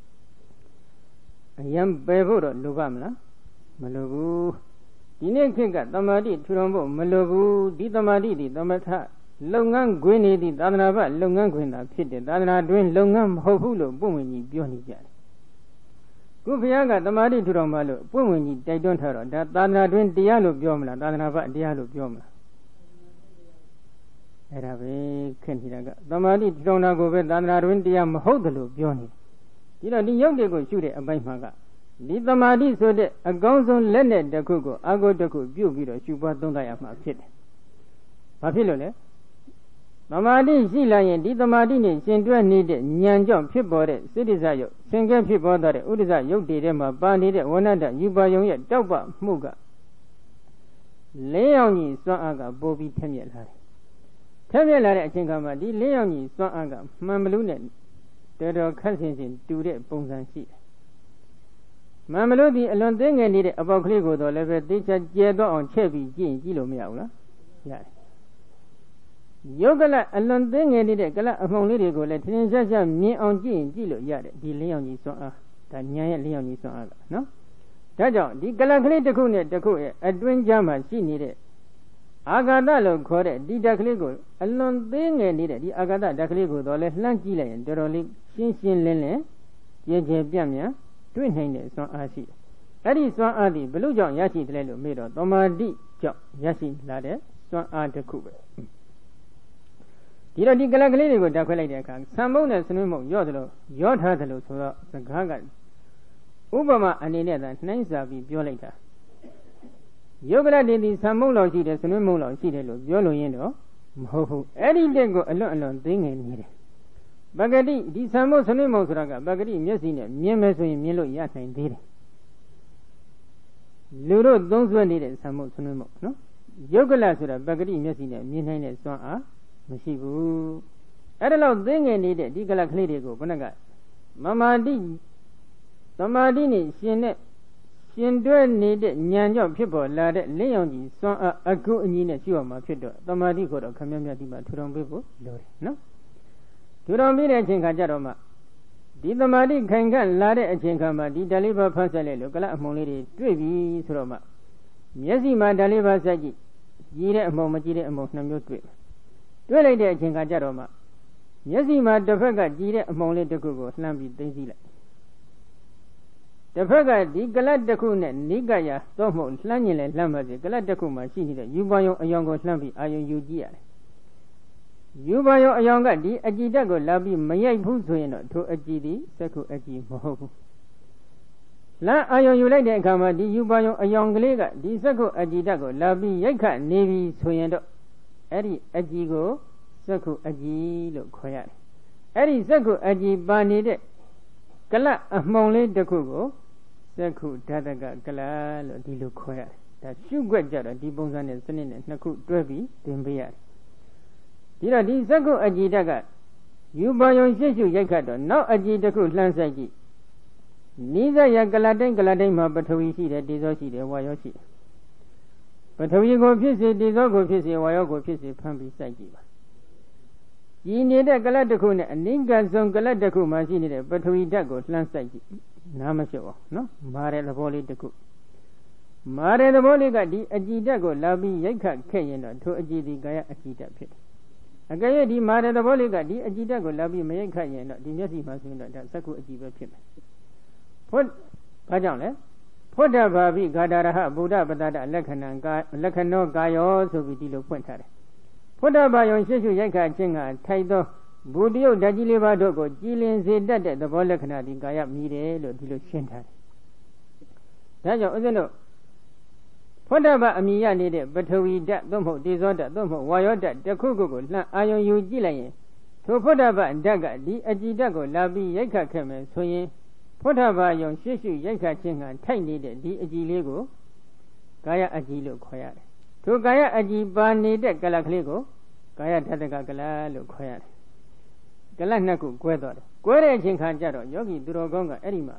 အယံပယ်ဖို့တော့လိုပါမလားမလိုဘူးဒီနေ့ခေတ်ကသမာဓိထူထောင်ဖို့မလိုဘူးဒီသမာဓိဒီသမထလုပ်ငန်းခွင်နေသည့်သာသနာ့ဘလုပ်ငန်းခွင်သာဖြစ်တယ်သာသနာတွင်လုပ်ငန်းမဟုတ်ဘူးလို့ပုံဝင်ကြီးပြောနေကြတယ်ခုဘုရားကသမာဓိထူထောင်ပါလို့ပုံဝင်ကြီးတိုက်တွန်းထားတော့ဒါသာသနာတွင်တရားလို့ပြောမလားသာသနာ့ဘတရားလို့ပြောမလားအဲ့ဒါပဲခင်ဗျာကသမာဓိထူထောင်တာကိုပဲသာသနာတွင်တရားမဟုတ်တယ်လို့ပြောနေဒီတော့ဒီယုတ်တွေကိုရှုတဲ့အပိုင်းမှာကဒီသမာဓိဆိုတဲ့အကောင်းဆုံးလက်နဲ့တစ်ခုကိုအာဂုတ်တစ်ခုပြုတ်ပြီးတော့ရှုပွားသုံးသပ်ရမှာဖြစ်တယ်။ဘာဖြစ်လို့လဲ။သမာဓိရှိလာရင်ဒီသမာဓိနဲ့ရှင်တွဲနေတဲ့ဉာဏ်ကြောင့်ဖြစ်ပေါ်တဲ့စိတ္တဇယုတ်သင်္ကေဖြစ်ပေါ်တဲ့ဥဒ္ဒဇယုတ်တွေထဲမှာပါနေတဲ့ဝဏ္ဏတယူပါယုံရဲ့တောက်ပမှုကလင်းရောင်ကြီးစွမ်းအားကပိုပြီးထက်မြက်လာတယ်။ထက်မြက်လာတဲ့အချိန်ခါမှာဒီလင်းရောင်ကြီးစွမ်းအားကမှန်ဘလူးနဲ့တော်တော်ခက်ဆင်ဆင်တူတဲ့ပုံစံရှိတယ်မမလို့ဒီအလွန်သိငယ်နေတဲ့အပေါက်ကလေးကိုတော့လည်းပဲသိချာကျဲတော့အောင်ချက်ပြီးကြည့်ရင်ကြည့်လို့မရဘူးလားရတယ်ယုတ်ကလအလွန်သိငယ်နေတဲ့ကလအမှုံလေးတွေကိုလည်းထင်ထင်ရှားရှားမြင်အောင်ကြည့်ရင်ကြည့်လို့ရတယ်ဒီလင်းရောင်ကြီးစွမ်းအားဒါဉာဏ်ရဲ့လင်းရောင်ကြီးစွမ်းအားကနော်ဒါကြောင့်ဒီကလကလေးတစ်ခုနဲ့တစ်ခုရဲ့အတွင်းကြားမှာရှိနေတဲ့အာဂါတလို့ခေါ်တဲ့ဒီဓာတ်ကလေးကိုအလွန်သိငယ်နေတဲ့ဒီအာဂါတဓာတ်ကလေးကိုတော့လည်းလှမ်းကြည့်လိုက်ရင်တော်တော်လေးရှင်းရှင်းလင်းလင်းကြည်ကြဲပြန့်ပြန့်တွေ့နိုင်တဲ့စွမ်းအားရှိတယ်။အဲ့ဒီစွမ်းအားဒီဘလို့ကြောင့်ရရှိတယ်လို့မေးတော့သမာဓိကြောင့်ရရှိလာတဲ့စွမ်းအားတစ်ခုပဲ။ဒီတော့ဒီကလကလေးတွေကိုတက်ခွဲလိုက်တဲ့အခါဆံမုံနဲ့စနွေးမုံရော့တယ်လို့ရောထားတယ်လို့ဆိုတော့စကားကဥပမာအနေနဲ့သာနှိုင်းစာပြီးပြောလိုက်တာ။ယုတ်ကလတိဒီဆံမုံလောက်ရှိတယ်စနွေးမုံလောက်ရှိတယ်လို့ပြောလို့ရင်းတော့မဟုတ်ဘူး။အဲ့ဒီတက်ကိုအလွန်သိငယ်နေတယ်။ပဂတိဒီဆံမုံစနွေးမုံဆိုတာကပဂတိမျက်စိနဲ့မြင်မယ်ဆိုရင်မြင်လို့ရနိုင်သေးတယ်လူတို့သုံးဆွဲနေတဲ့ဆံမုံစနွေးမုံနော်ယုတ်ကလဆိုတာပဂတိမျက်စိနဲ့မြင်နိုင်တဲ့စွမ်းအားမရှိဘူးအဲ့ဒါလောက်သိငယ်နေတဲ့ဒီကလကလေးတွေကိုဘုနကမမာတိသမာဓိနဲ့ရှင်တွဲနေတဲ့ဉာဏ်ကြောင့်ဖြစ်ပေါ်လာတဲ့လင်းရောင်ကြီးစွမ်းအားအကုအညီနဲ့ရှိရမှာဖြစ်တော့သမာဓိကိုတော့ခမည်းမြတ်ဒီမှာထူထောင်ပေးဖို့လိုတယ်နော်ထူထောင်ပြီးတဲ့အချိန်ခါကျတော့မှဒီသမာဓိခိုင်ခန့်လာတဲ့အချိန်ခါမှာဒီဓာလေးပါးဖတ်ဆက်လိုက်လို့ကလအမှုံလေးတွေတွေ့ပြီဆိုတော့မှမျက်စိမှာဓာလေးပါးဆက်ကြည့်ကြည်တဲ့အမှုံမကြည်တဲ့အမှုံနှစ်မျိုးတွေ့လိုက်တဲ့အချိန်ခါကျတော့မှမျက်စိမှာတစ်ဖက်ကကြည်တဲ့အမှုံလေးတစ်ခုကိုလှမ်းပြီးသိသိလိုက်တစ်ဖက်ကဒီကလတ်တစ်ခုနဲ့နိကယာတော့မဟုတ်လှမ်းရင်လည်းလှမ်းပါစေကလတ်တစ်ခုမှာရှိနေတဲ့ယူပါယုံအယောင်ကိုလှမ်းပြီးအာယုံယူကြည့်ရတယ်ယူပါယုံအယောင်ကဒီအကြည်တက်ကိုလာပြီးမရိုက်ဘူးဆိုရင်တော့ထိုအကြည်ဒီစက္ခုအကြည်မဟုတ်ဘူးလမ်းအာယုံယူလိုက်တဲ့အခါမှာဒီယူပါယုံအယောင်ကလေးကဒီစက္ခုအကြည်တက်ကိုလာပြီးရိုက်ခတ်နေပြီဆိုရင်တော့အဲ့ဒီအကြည်ကိုစက္ခုအကြည်လို့ခေါ်ရတယ် Eri Saku Aji Banide Kala Amongli Dakugo Saku Dadaga Kala Dilu Koya. That Sugar Jara, Dibonsan and Sanin and Naku Drebi, Dimbia. Dira di Saku Aji Daga. You buy your Shishu Yakado, no Aji Daku Lansagi. Neither Yakaladen Galadema, but we see that Dizoshi, the Wayoshi. But we go Pisi, Dizogo Pisi, Wayogo Pisi, Pampi Sagi. Ye need a Galadakuna, and Ninga Zon Galadaku Machine, but we dago Lansagi. Namasho, no? Mare the Boli Daku. Mare the Boli got the Aji Dago, Labi Yaka Kayan, to Aji the Gaya Akita Pit. A Gaya di Mare the Boli got the Aji Dago, Labi Mayakayan, the Messi Masuna, that Saku Ajiba Pit. Put Pajale, put a baby, Gadaraha, Buddha, Badada, Lakano, Gayo, so we deal Puentare. Put a by on Shishu Yaka Chinga, Taido, Budio, Dajiliva Dogo, Gillian said that the Bolakana, the Gaya Mide, Dilo Shentare. That's your other. Put a by Amia needed, but we that don't disorder, don't why you're that, the Kugo, Iron you Gillian. To put a by Daga, the Ajidago, Labi Yaka Kemen, so Put a by on Shishu Yaka Chinga, tiny the Ajilego, Gaya Ajilo Koyar. To Gaya Aji Bani de Galaclego, Gaya Tadaga Gala Koyar. Galanaku, Guedor, Guere Chinkanjaro, Yogi Durogonga, Erima.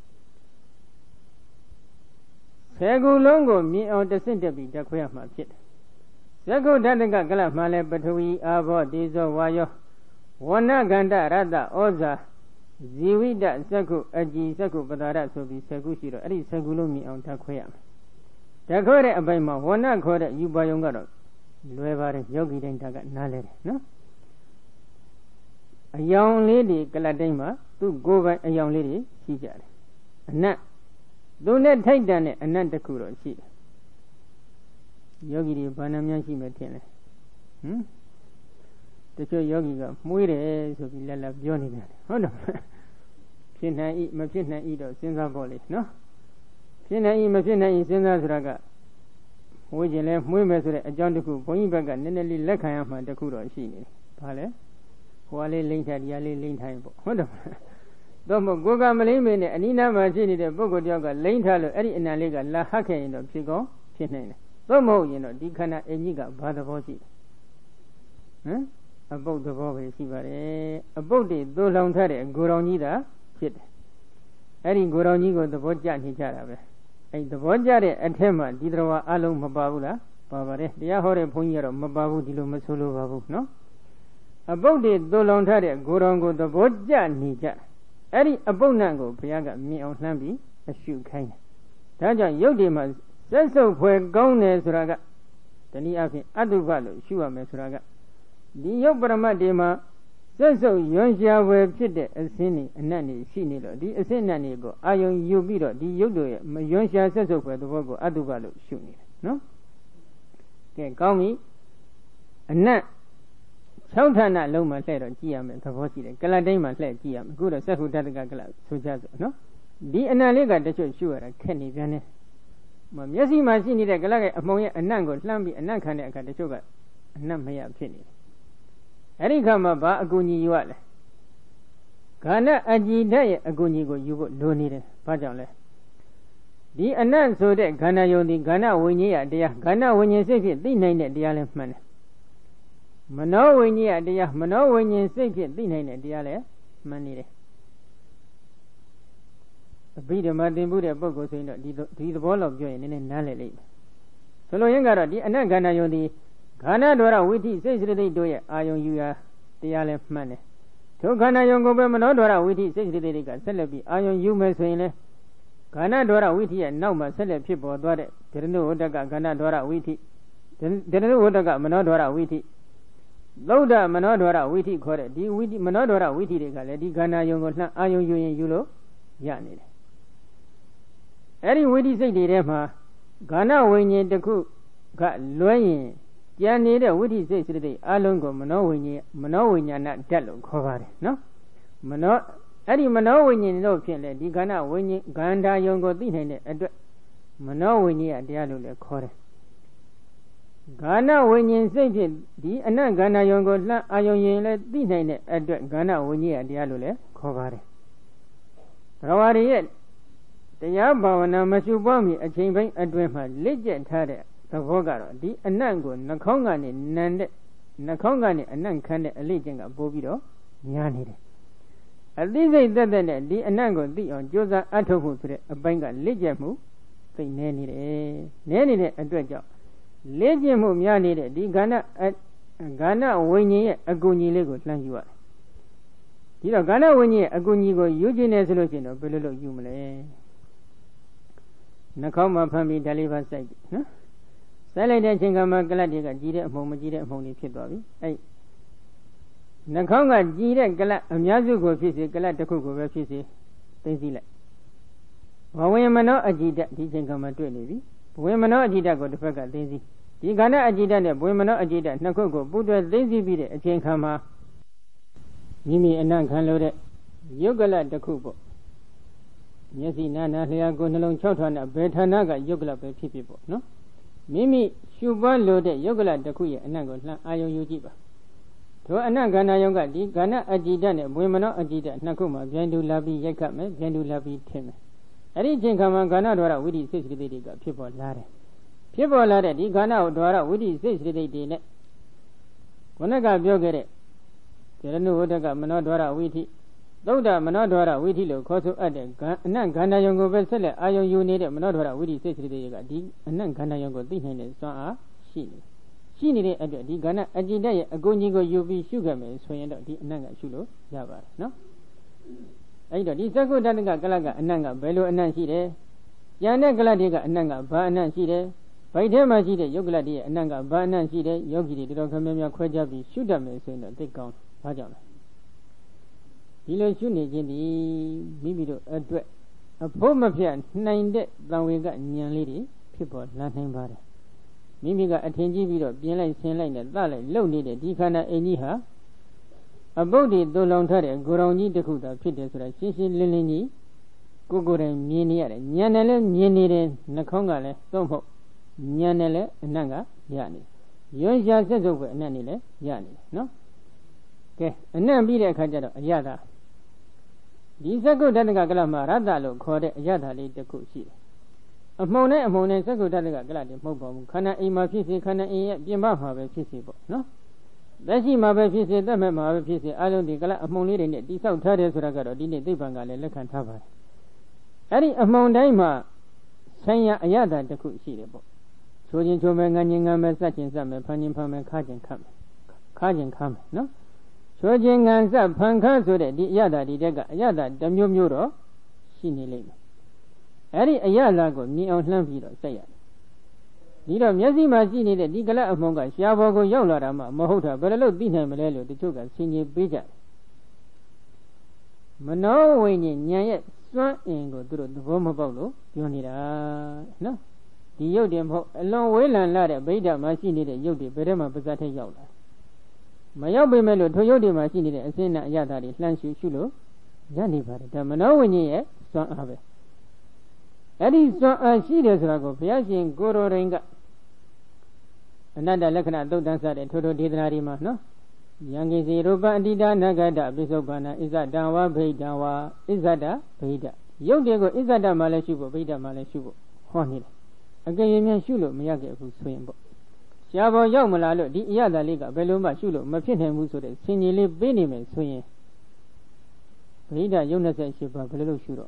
Segu Longo, me on the centerbe, the Quayama pit. Segu Tadaga Gala Male, but we are both Dizo Wayo, Wana Ganda Rada Oza. Ziwida Saku Aji Saku Badara so be Sagushiro, Adi Sagulumi on Takoyam. Takore Abaima, one quarter you buy Yongaro. Lueva Yogi Dentaga Nale, no? A young lady, Galadema, to go by a young lady, she jar. And that, do not take down it, and not the Kuro, she. Yogi Banamiashi Matene. The show Yogi got Muire, so we love Johnny. Hold on. Pina eat, Mapina eat, or Singapore, no? Pina eat, Mapina eat, Singapore. We left Muimes, a John the Coop, Poibaga, Nelly Lekayama, the Kuro, she. Pale, Wale later, Yali lane time. Hold on. Domo Goga Malay, and Ina Majini, the Bogo Yoga, lane talo, Eddie in a lega, La Hake in the Pigo, Pina. Domo, you know, Dicana Eniga, Badabosi. About the Boga, Sibare, about it, though long time, Goronida, Pit. Eddie Goronigo, the Bojan Hijarabe. The Bojare at Hema, Didroa Alum Mababula, Babare, the Ahore Punyer, Mababu, Dilo Masulu Babu, no? About it, though long time, Gorongo, the Bojan Nija. Eddie Abonango, Piaga, me on Lambi, a shoe kind. Taja Yodimas, says so where Gone Suraga. The Niafi Aduvalo, Shua Mesuraga. The Yobrama Dema says so Yonja were pitted a sinny and nanny, Shinilo, the Asenanigo, Ion Yubiro, the Yodo, Yonja says so where the Vogo Aduvalo, Shuni, no? Can call me a nat. Chowtana Loma said on Giam and Tavosi, Galadema said Giam, good as Sahu Tadagala, Sujazo, no? The Analega that you're sure, a Kenny Vane. Mamasi Masini, the Galaga among a Nango, Lambi, and Nankana at the sugar, and Namaya Penny. Erikama ba aguni yuale. Kana aji day aguni go you would do need it, Pajale. The anan so that Gana yoni Gana winnie at the Gana when you say it, the name at the Alepman. Mano winnie at the Mano when you say it, the name at the Ale, Manire. The breed of Martin Buddha Bogo saying that the ball of joy in a nale. So Loyangara, the Anagana yoni. Gana Dora Witty says they do it, I own you are the Aleph money. To Gana Yongo Manodora Witty says they got celebi, I own you Meswele. Gana Dora Witty and now my celeb people do it. Didn't know Odaga Gana Dora Witty. Didn't know Odaga Manodora Witty. Loda Manodora Witty correct. The Witty Manodora Witty the Galadi Gana Yongo, I own you in Yulo. Yanni. Any Witty say the Rema Gana when the cook got loying. Yanida, what is this today? Alongo, Manowinia, not Dello, cover, no? Mano, Eddie Manowin, no, Piele, the Gana, winning, Ganda, Yongo, Dine, Manowinia, Diallo, core. Gana winning said the Anna Gana Yongo Ayon let the name at Gana winning at the Alule, Kovare. Rawari yet. The Yabawana Masubami, a chamber at Dwema, legend had the Vogaro, the Anango, Nakongani, Nande, Nakongani, and Nankane, a legend of Bobido, Yanide. At least they said that the Anango, the on Josa Atohu, a banga legimu, say Nanny, a dredger. Legimu Yanide, the Gana winning a guni lego, Langua. You Gana winning a guni go, Eugene solution of Bello Humile. Nakoma Pami Daliva said, no? Salad and Chingama Galadiga, Jida, Momajida, Moni Pidovi. Ay Nakonga, Jida, Gala, Miazugo, Fisi, Galatakugo, Fisi, Tenzila. Wawemano Ajida, Dijangama Twenty. Wemano Ajida go to Paka, Daisy. Digana Ajida, Wemano Ajida, Nakogo, Buddha, Daisy Bide, a Chinkama. Nimi and Nankan Yogala the Kubo. Yes, Nana, they are going along Chotan, a Betanaga, Yogla by people, no? Mimi, Shuban loaded Yogla the Kuya, and Nago, Ayo Yujiba. To Anagana Yoga, di Gana Ajida, Wemano Ajida, Nakuma, Jandu Labi Yakame, Jandu Labi Tim. Adi Jinkama Gana Dora, Widi 60 days, people lare. People lare, di Gana Dora, Widi 60 days. When I got Yogere, there are no Odaga, Manodora, Witty. Though the Manodora, Witty, Coso Ade, Gana Yongo Vesele, Ayo Unit, Manodora, Widi 60 days, and then Gana Yongo, Dihan, so she. She needed a di Gana Ajida, a Gonigo Yubi Sugarman, so end up the Nanga Shulo, Java, no? I don't need to go down Galaga, Nanga, Bello, and Nancy. Yana Galadiga, Nanga, Ba Nancy. By them, I see the Yogladia, Nanga, Ba Nancy, Yogi, the Dokamia Kwajabi, Sugarman, so they count. Pajama. Hilo Shuni, maybe a poem of yan, 9 days, then we got young lady, people, nothing about it. Mimi got a tingy video, being like saying like that, Valley, low needed, Dikana Eniha. About it, though long time, go on the Kuta, Peters, Sisi Lilini, Gogore, Minia, Yanele, Mienire, Nakongale, Soho, Yanele, Nanga, Yani. Yonja says over Nanile, Yani, no? Okay, and then be the Kajada, Yada. These are good Danagalama, Radalo, called Yada, the Kushi. A mone, so good Danagaladi, Mobile, Kana Ima Fisi, Kana Bima, Fisi, no? That's him, my Fisi, the Mama Fisi, I don't think among it, these out Tades Ragado, Dini Dibangale, Lekantava. Any among Daima, Sanya Ayada, the Kushi. So you to Mangan, such in some Panim Pam Kajin come, no? Shojing and Zap Panka so that the Yada, the Dega, Yada, the Muro, she nearly. Ari Ayala go, me on Lampido, say it. Neither Yazima Zini, the Digala among us, Yavago Yolarama, Mohota, but a little dinner Malelo, the Tuga, Senior Bija. Mano, when you swan and go through the Vomabolo, you need a no. The Yodium, a long way and ladder, Beda, Machine, the Yodi, Bedema, Bazata Yola. Mayabe Melo, Toyota machine, and Sena Yadari, Lansu Shulo, Janivar, the Manawini, son of it. That is so a serious rago, Piashi, Goro Ringa. Another Lakana do dance at Toto Didarima, no? Young is a Ruba Dida Nagada, Bisobana, is that Dawa, Bedawa, Izada, Beda. Yodigo, Izada Malashubo, Beda Malashubo, Honey. Again, Shulo, Miyagi, who swim. Shabo Yamala, the Yada Liga, Beluma Shulo, Mapin Muso, Sinili Benimen, swing. Rida Jonas and Shiba, Bello Shulo.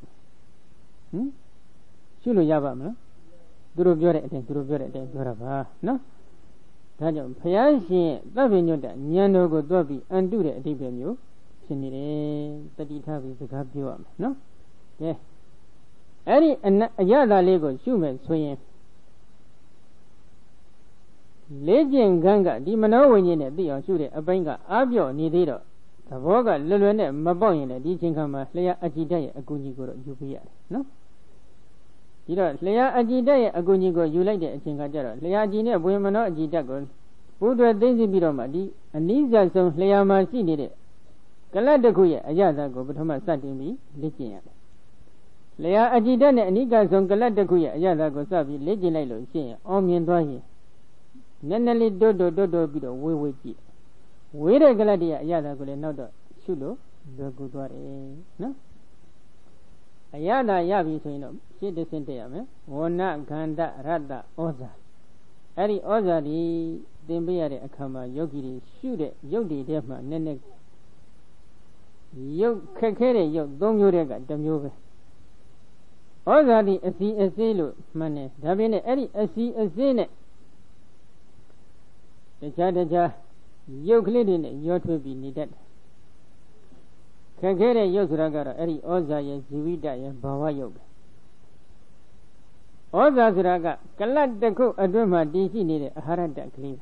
Shulo Yabam, Durubure, Durava, no? Tajam, Payashi, Davinuda, Nyanogo Dobi, and do the Dibenu, Sinile, the Ditavi, the Gabuam, no? Yeah. Any Yada Lego, Shuman, swing. Legend Ganga, the Manawin, the Oshure, a banga, Abio, Nidido, the Voga, Lulune, Maboin, the Jinkama, Lea Ajida, a Gunigo, Jubia, no? You know, Lea Ajida, a Gunigo, you like the Jinkajara, Lea Gina, Wimano, Jidagon, Buddha Daisy Biromadi, and these are some Lea Marcini. Galadakuya, a Yadago, but Thomas Satimi, Likian. Lea Ajida, and Nigas on Galadakuya, Yadago Sabi, Legilelo, Omian Dwahi. Nenali dodo bido wiki. Wait a galadia yada gule nodo shulo the good worry. No? Ayada yabi so she descent yame. Wona ganda rada oza. Ari oza di Dimbiare akama yogi shoot it, yogi dema, nenek. Yok kakere yok, don't you rega, damn Ozadi a sea a sailor, money, Davine, Eddie a sea a zine. The Jadaja, yok leading, yacht will be needed. Kakere yok ragara, Eddie Ozaya, Zivida, Bawa yoga. Ozazraga, Kalat the cook, a drummer, DC needed a harada cleave.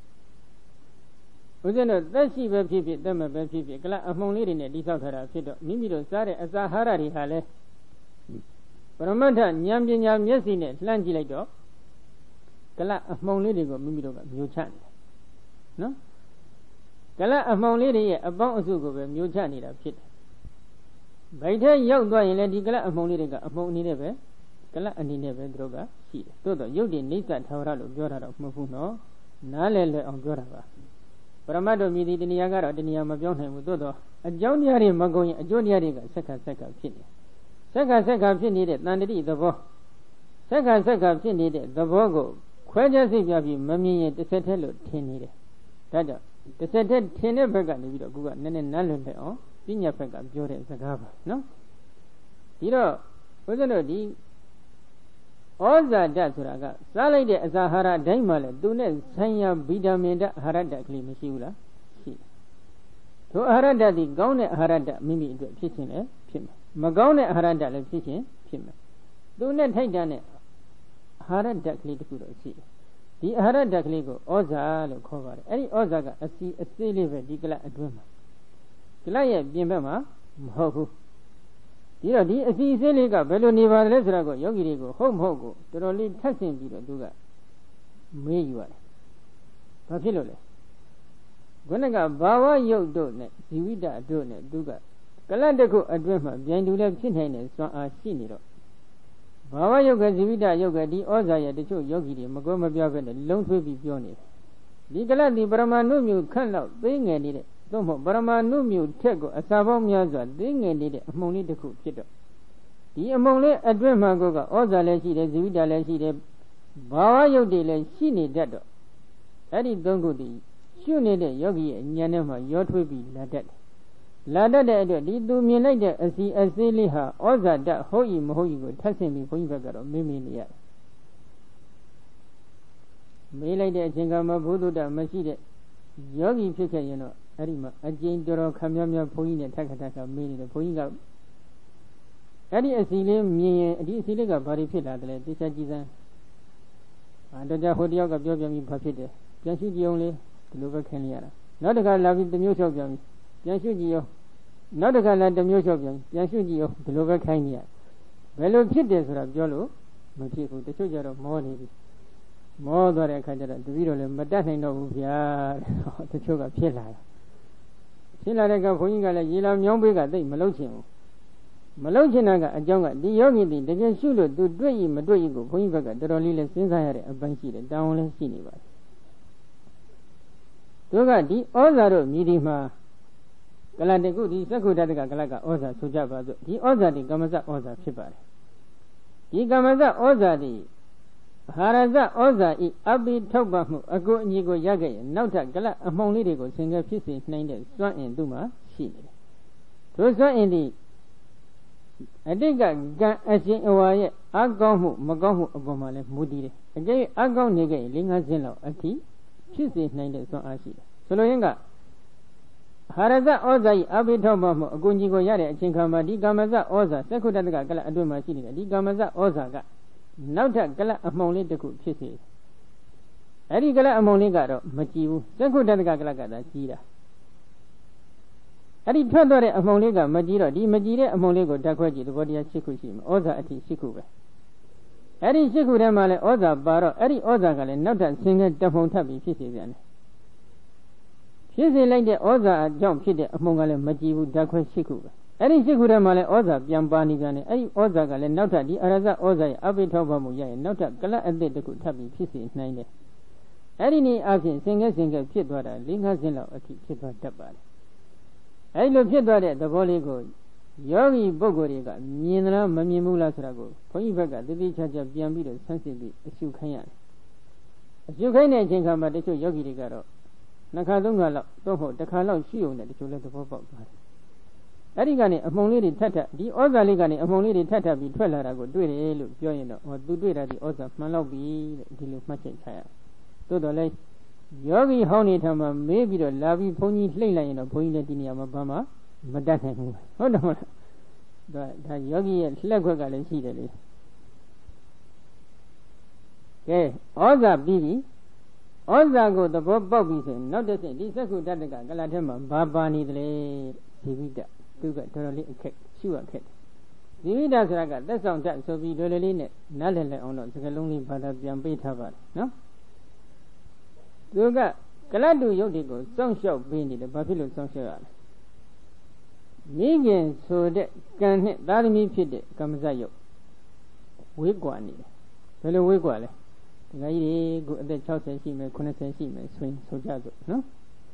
Uzeno, that she will keep it, them a bad people, among leading a disaster, Mimido Sare as a Harari Hale. Paramanta, Nyam Yam Yesine, Langilato, Kala among leading of Mimido, Muchan. No? Kala among leading about Zugo, Muchan in a pit. By the young boy in Ladigala among leading among Nineve, Kala and Nineve droga, she, Toto, you didn't need that Tauralo, Jora of Mufuno, Nale on Jorava. Paramado midi the Niagara, the Niamabion with Dodo, a junior Magoin, a junior second pin. Second pin needed, none of the bo. Second pin needed, the bogo. Quajas if you have mummy the settle tin needed. Tada, the settled tin never got the video, Google, Nan Nalun, oh, Pinya Pega, Jordan Sagaba, no? You know, wasn't it? Oza Dasuraga, Salade Zahara Daimala, Dune Sanya Bidamenda Harada Klimashula. To Harada the Gaune Harada Mimi into a kitchen, Pim. Magone Harada the kitchen, Pim. Do not take down it. Harada Klikudo see. The Harada Kligo, Oza cover. Any Ozaga, a silly Dicla a dreamer. Kilaya Bimbama, Mohu. You know, the Siliga, Beloniva, Lesrago, Yogi, Home Hogo, the only testing video do that. May you are. Papilole. Gonaga, Bawa Yok Donet, Zivida Donet, Duga. Galandago, a dreamer, behind the left chin and so are seen it. Bawa Yoga, Zivida Yoga, the Ozaya, the show Yogi, Magoma Biavan, the loan will be beyond it. The Galandi Brahmanu, you can't out, being any it. Brahmanu mu tego a sabon yaza ding and did among the cook kiddo. The among a dreamer goga, Oza lesi, the Zivida lesi, the Bawa Yodi le sini dead. Eddie Dongudi, Shuni de Yogi and Yanema, yacht will be ladet. Lada de did do me like the as he as they liha, Oza that hoi mohoigo, testing me for you got mimi yet. May like the Jingama Budu da Machide Yogi picture, you know. Arima, a Jane Doro Kamyamia Poin and Takataka made the Poinga. Eddie Asilim, me, a Siliga body pillar, this is Jesus. And the Hodioga Biogami Papite, Jansuji only, Glover Kanyara. Not a guy loving the music of Yami, Jansuji, not a guy like the music of Yami, Jansuji, Glover Kanya. Bello Pides of Jolo, my people, the soldier of morning. More than I can do the video, but that I know, yeah, the sugar pillar. Silaga Poinga, Yila Yombiga, they Malochin. Malocinaga, a junga, the yogi, the Jensulu, do Dray, Madrigo, Poinga, the Rolila since I had a banshee, downless cinema. Toga, the Ozaro, Midima Galandago, the Sakutaga Galaga, Oza, Sujaba, the Oza, the Gamaza, Oza, Chipar. The Gamaza, Oza, the Haraza, Oza, Abi Tobamu, a good Nigo Yaga, Nauta Gala, among Lidigo, singer pieces named Swan and Duma, she. To Swan in the Adiga, as in Owaye, Agamu, Magamu, Obamale, Mudi, again, Agam Nega, Linga Zeno, a tea, pieces named Swan Ashi. Soloyanga Haraza, Oza, Abi Tobamu, a good Nigo Yare, Chinkama, Di Gamaza, Oza, Sakutaga Gala, Aduma, Shini, Di Gamaza, Ozaga. Nauta Gala among the cook kisses. Eddie Gala among the garo, Machiu, Sakutaga Galagada, Gira. Eddie Tandore among the Majira, Di Majira among the Dakwaji, the body of Shikushim, Oza at Shikuba. Eddie Shikudamale, Oza Baro, Eddie Ozagal, Nauta singer Dapon Tabi, Kisses. She is like the Oza jump hit among the Majiu, Dakwa Shikuba. Eddie Shikudamale Oza, Yambani Gane, Eddie Ozagal, Nauta, the Araza Oza, Abi Tobamuya, Nauta Gala at the Kutabi, Kisses 9. အဲ့ဒီနည်းအပြင်စင်ကဲဖြစ်သွားတာ၄-၅ ဆင့်လောက်အထိဖြစ်သွားတတ်ပါတယ်အဲ့လိုဖြစ်သွားတဲ့သဘောလေးကိုယောဂီပုဂ္ဂိုလ်တွေကမြင်သလားမမြင်ဘူးလားဆိုတာကိုဘုန်းကြီးဘက်ကတတိချာချာပြန်ပြီးတော့ဆန်းစစ်ပြီးအရှုခိုင်းရတယ်အရှုခိုင်းတဲ့အချိန်ခါမှာတချို့ယောဂီတွေကတော့2 ခါ 3 ခါလောက်တော့ဟုတ်တစ်ခါလောက်ရှိုံနဲ့တချို့လည်းသဘောပေါက်သွားတယ်အဲ့ဒီကနေအမှုံလေးတွေထပ်ဒီဩဇာလေးကနေအမှုံလေးတွေထပ်ပြီးထွက်လာတာကိုတွေ့တယ်လို့ပြောရင်တော့ဟောသူတွေ့တာဒီဩဇာမှန်လောက်ပြီတဲ့ဒီလိုမှတ်ချက်ချရသို့တော်လည်းယောဂီဟောင်းနေထမှာမေးပြီးတော့လာပြီးဘုန်းကြီးလှိမ့်လိုက်ရင်တော့ဘုန်းကြီးလည်းဒီနေရာမှာဘာမှမတတ်နိုင်ဘူးဟုတ်တယ်မဟုတ်လားဒါယောဂီရဲ့လက်ခွက်ကလည်းရှိတယ်လေကဲဩဇာပြီးပြီဩဇာကိုသဘောပေါက်ပြီဆိုရင်နောက်တစ်ဆင့်ဒီသက္ကုတ္တကကလတ်ထဲမှာဘာပါနေတယ်လဲဇီဝိတသူကတော်တော်လေးအခက်ရှုရခက်ဇီဝိတဆိုတာကသက်ဆောင်တတ်ဆိုပြီးလွယ်လွယ်လေးနဲ့နားလည်လိုက်အောင်တော့စကားလုံးလေးဘာသာပြန်ပေးထားပါတယ်နော်သူကကလတ်တူရုပ်တွေကိုစောင့်ရှောက်ပေးနေတယ်ဘာဖြစ်လို့စောင့်ရှောက်ရလဲမိခင်ဆိုတဲ့ကံနဲ့သာသမီဖြစ်တဲ့ကမ္မဇတ်ရုပ်ဝေးကွာနေတယ်ဘယ်လိုဝေးကွာလဲဒီကကြီးတွေကိုအသက်60ရှိမယ်90ရှိမယ်ဆိုရင်ဆိုကြစို့နော်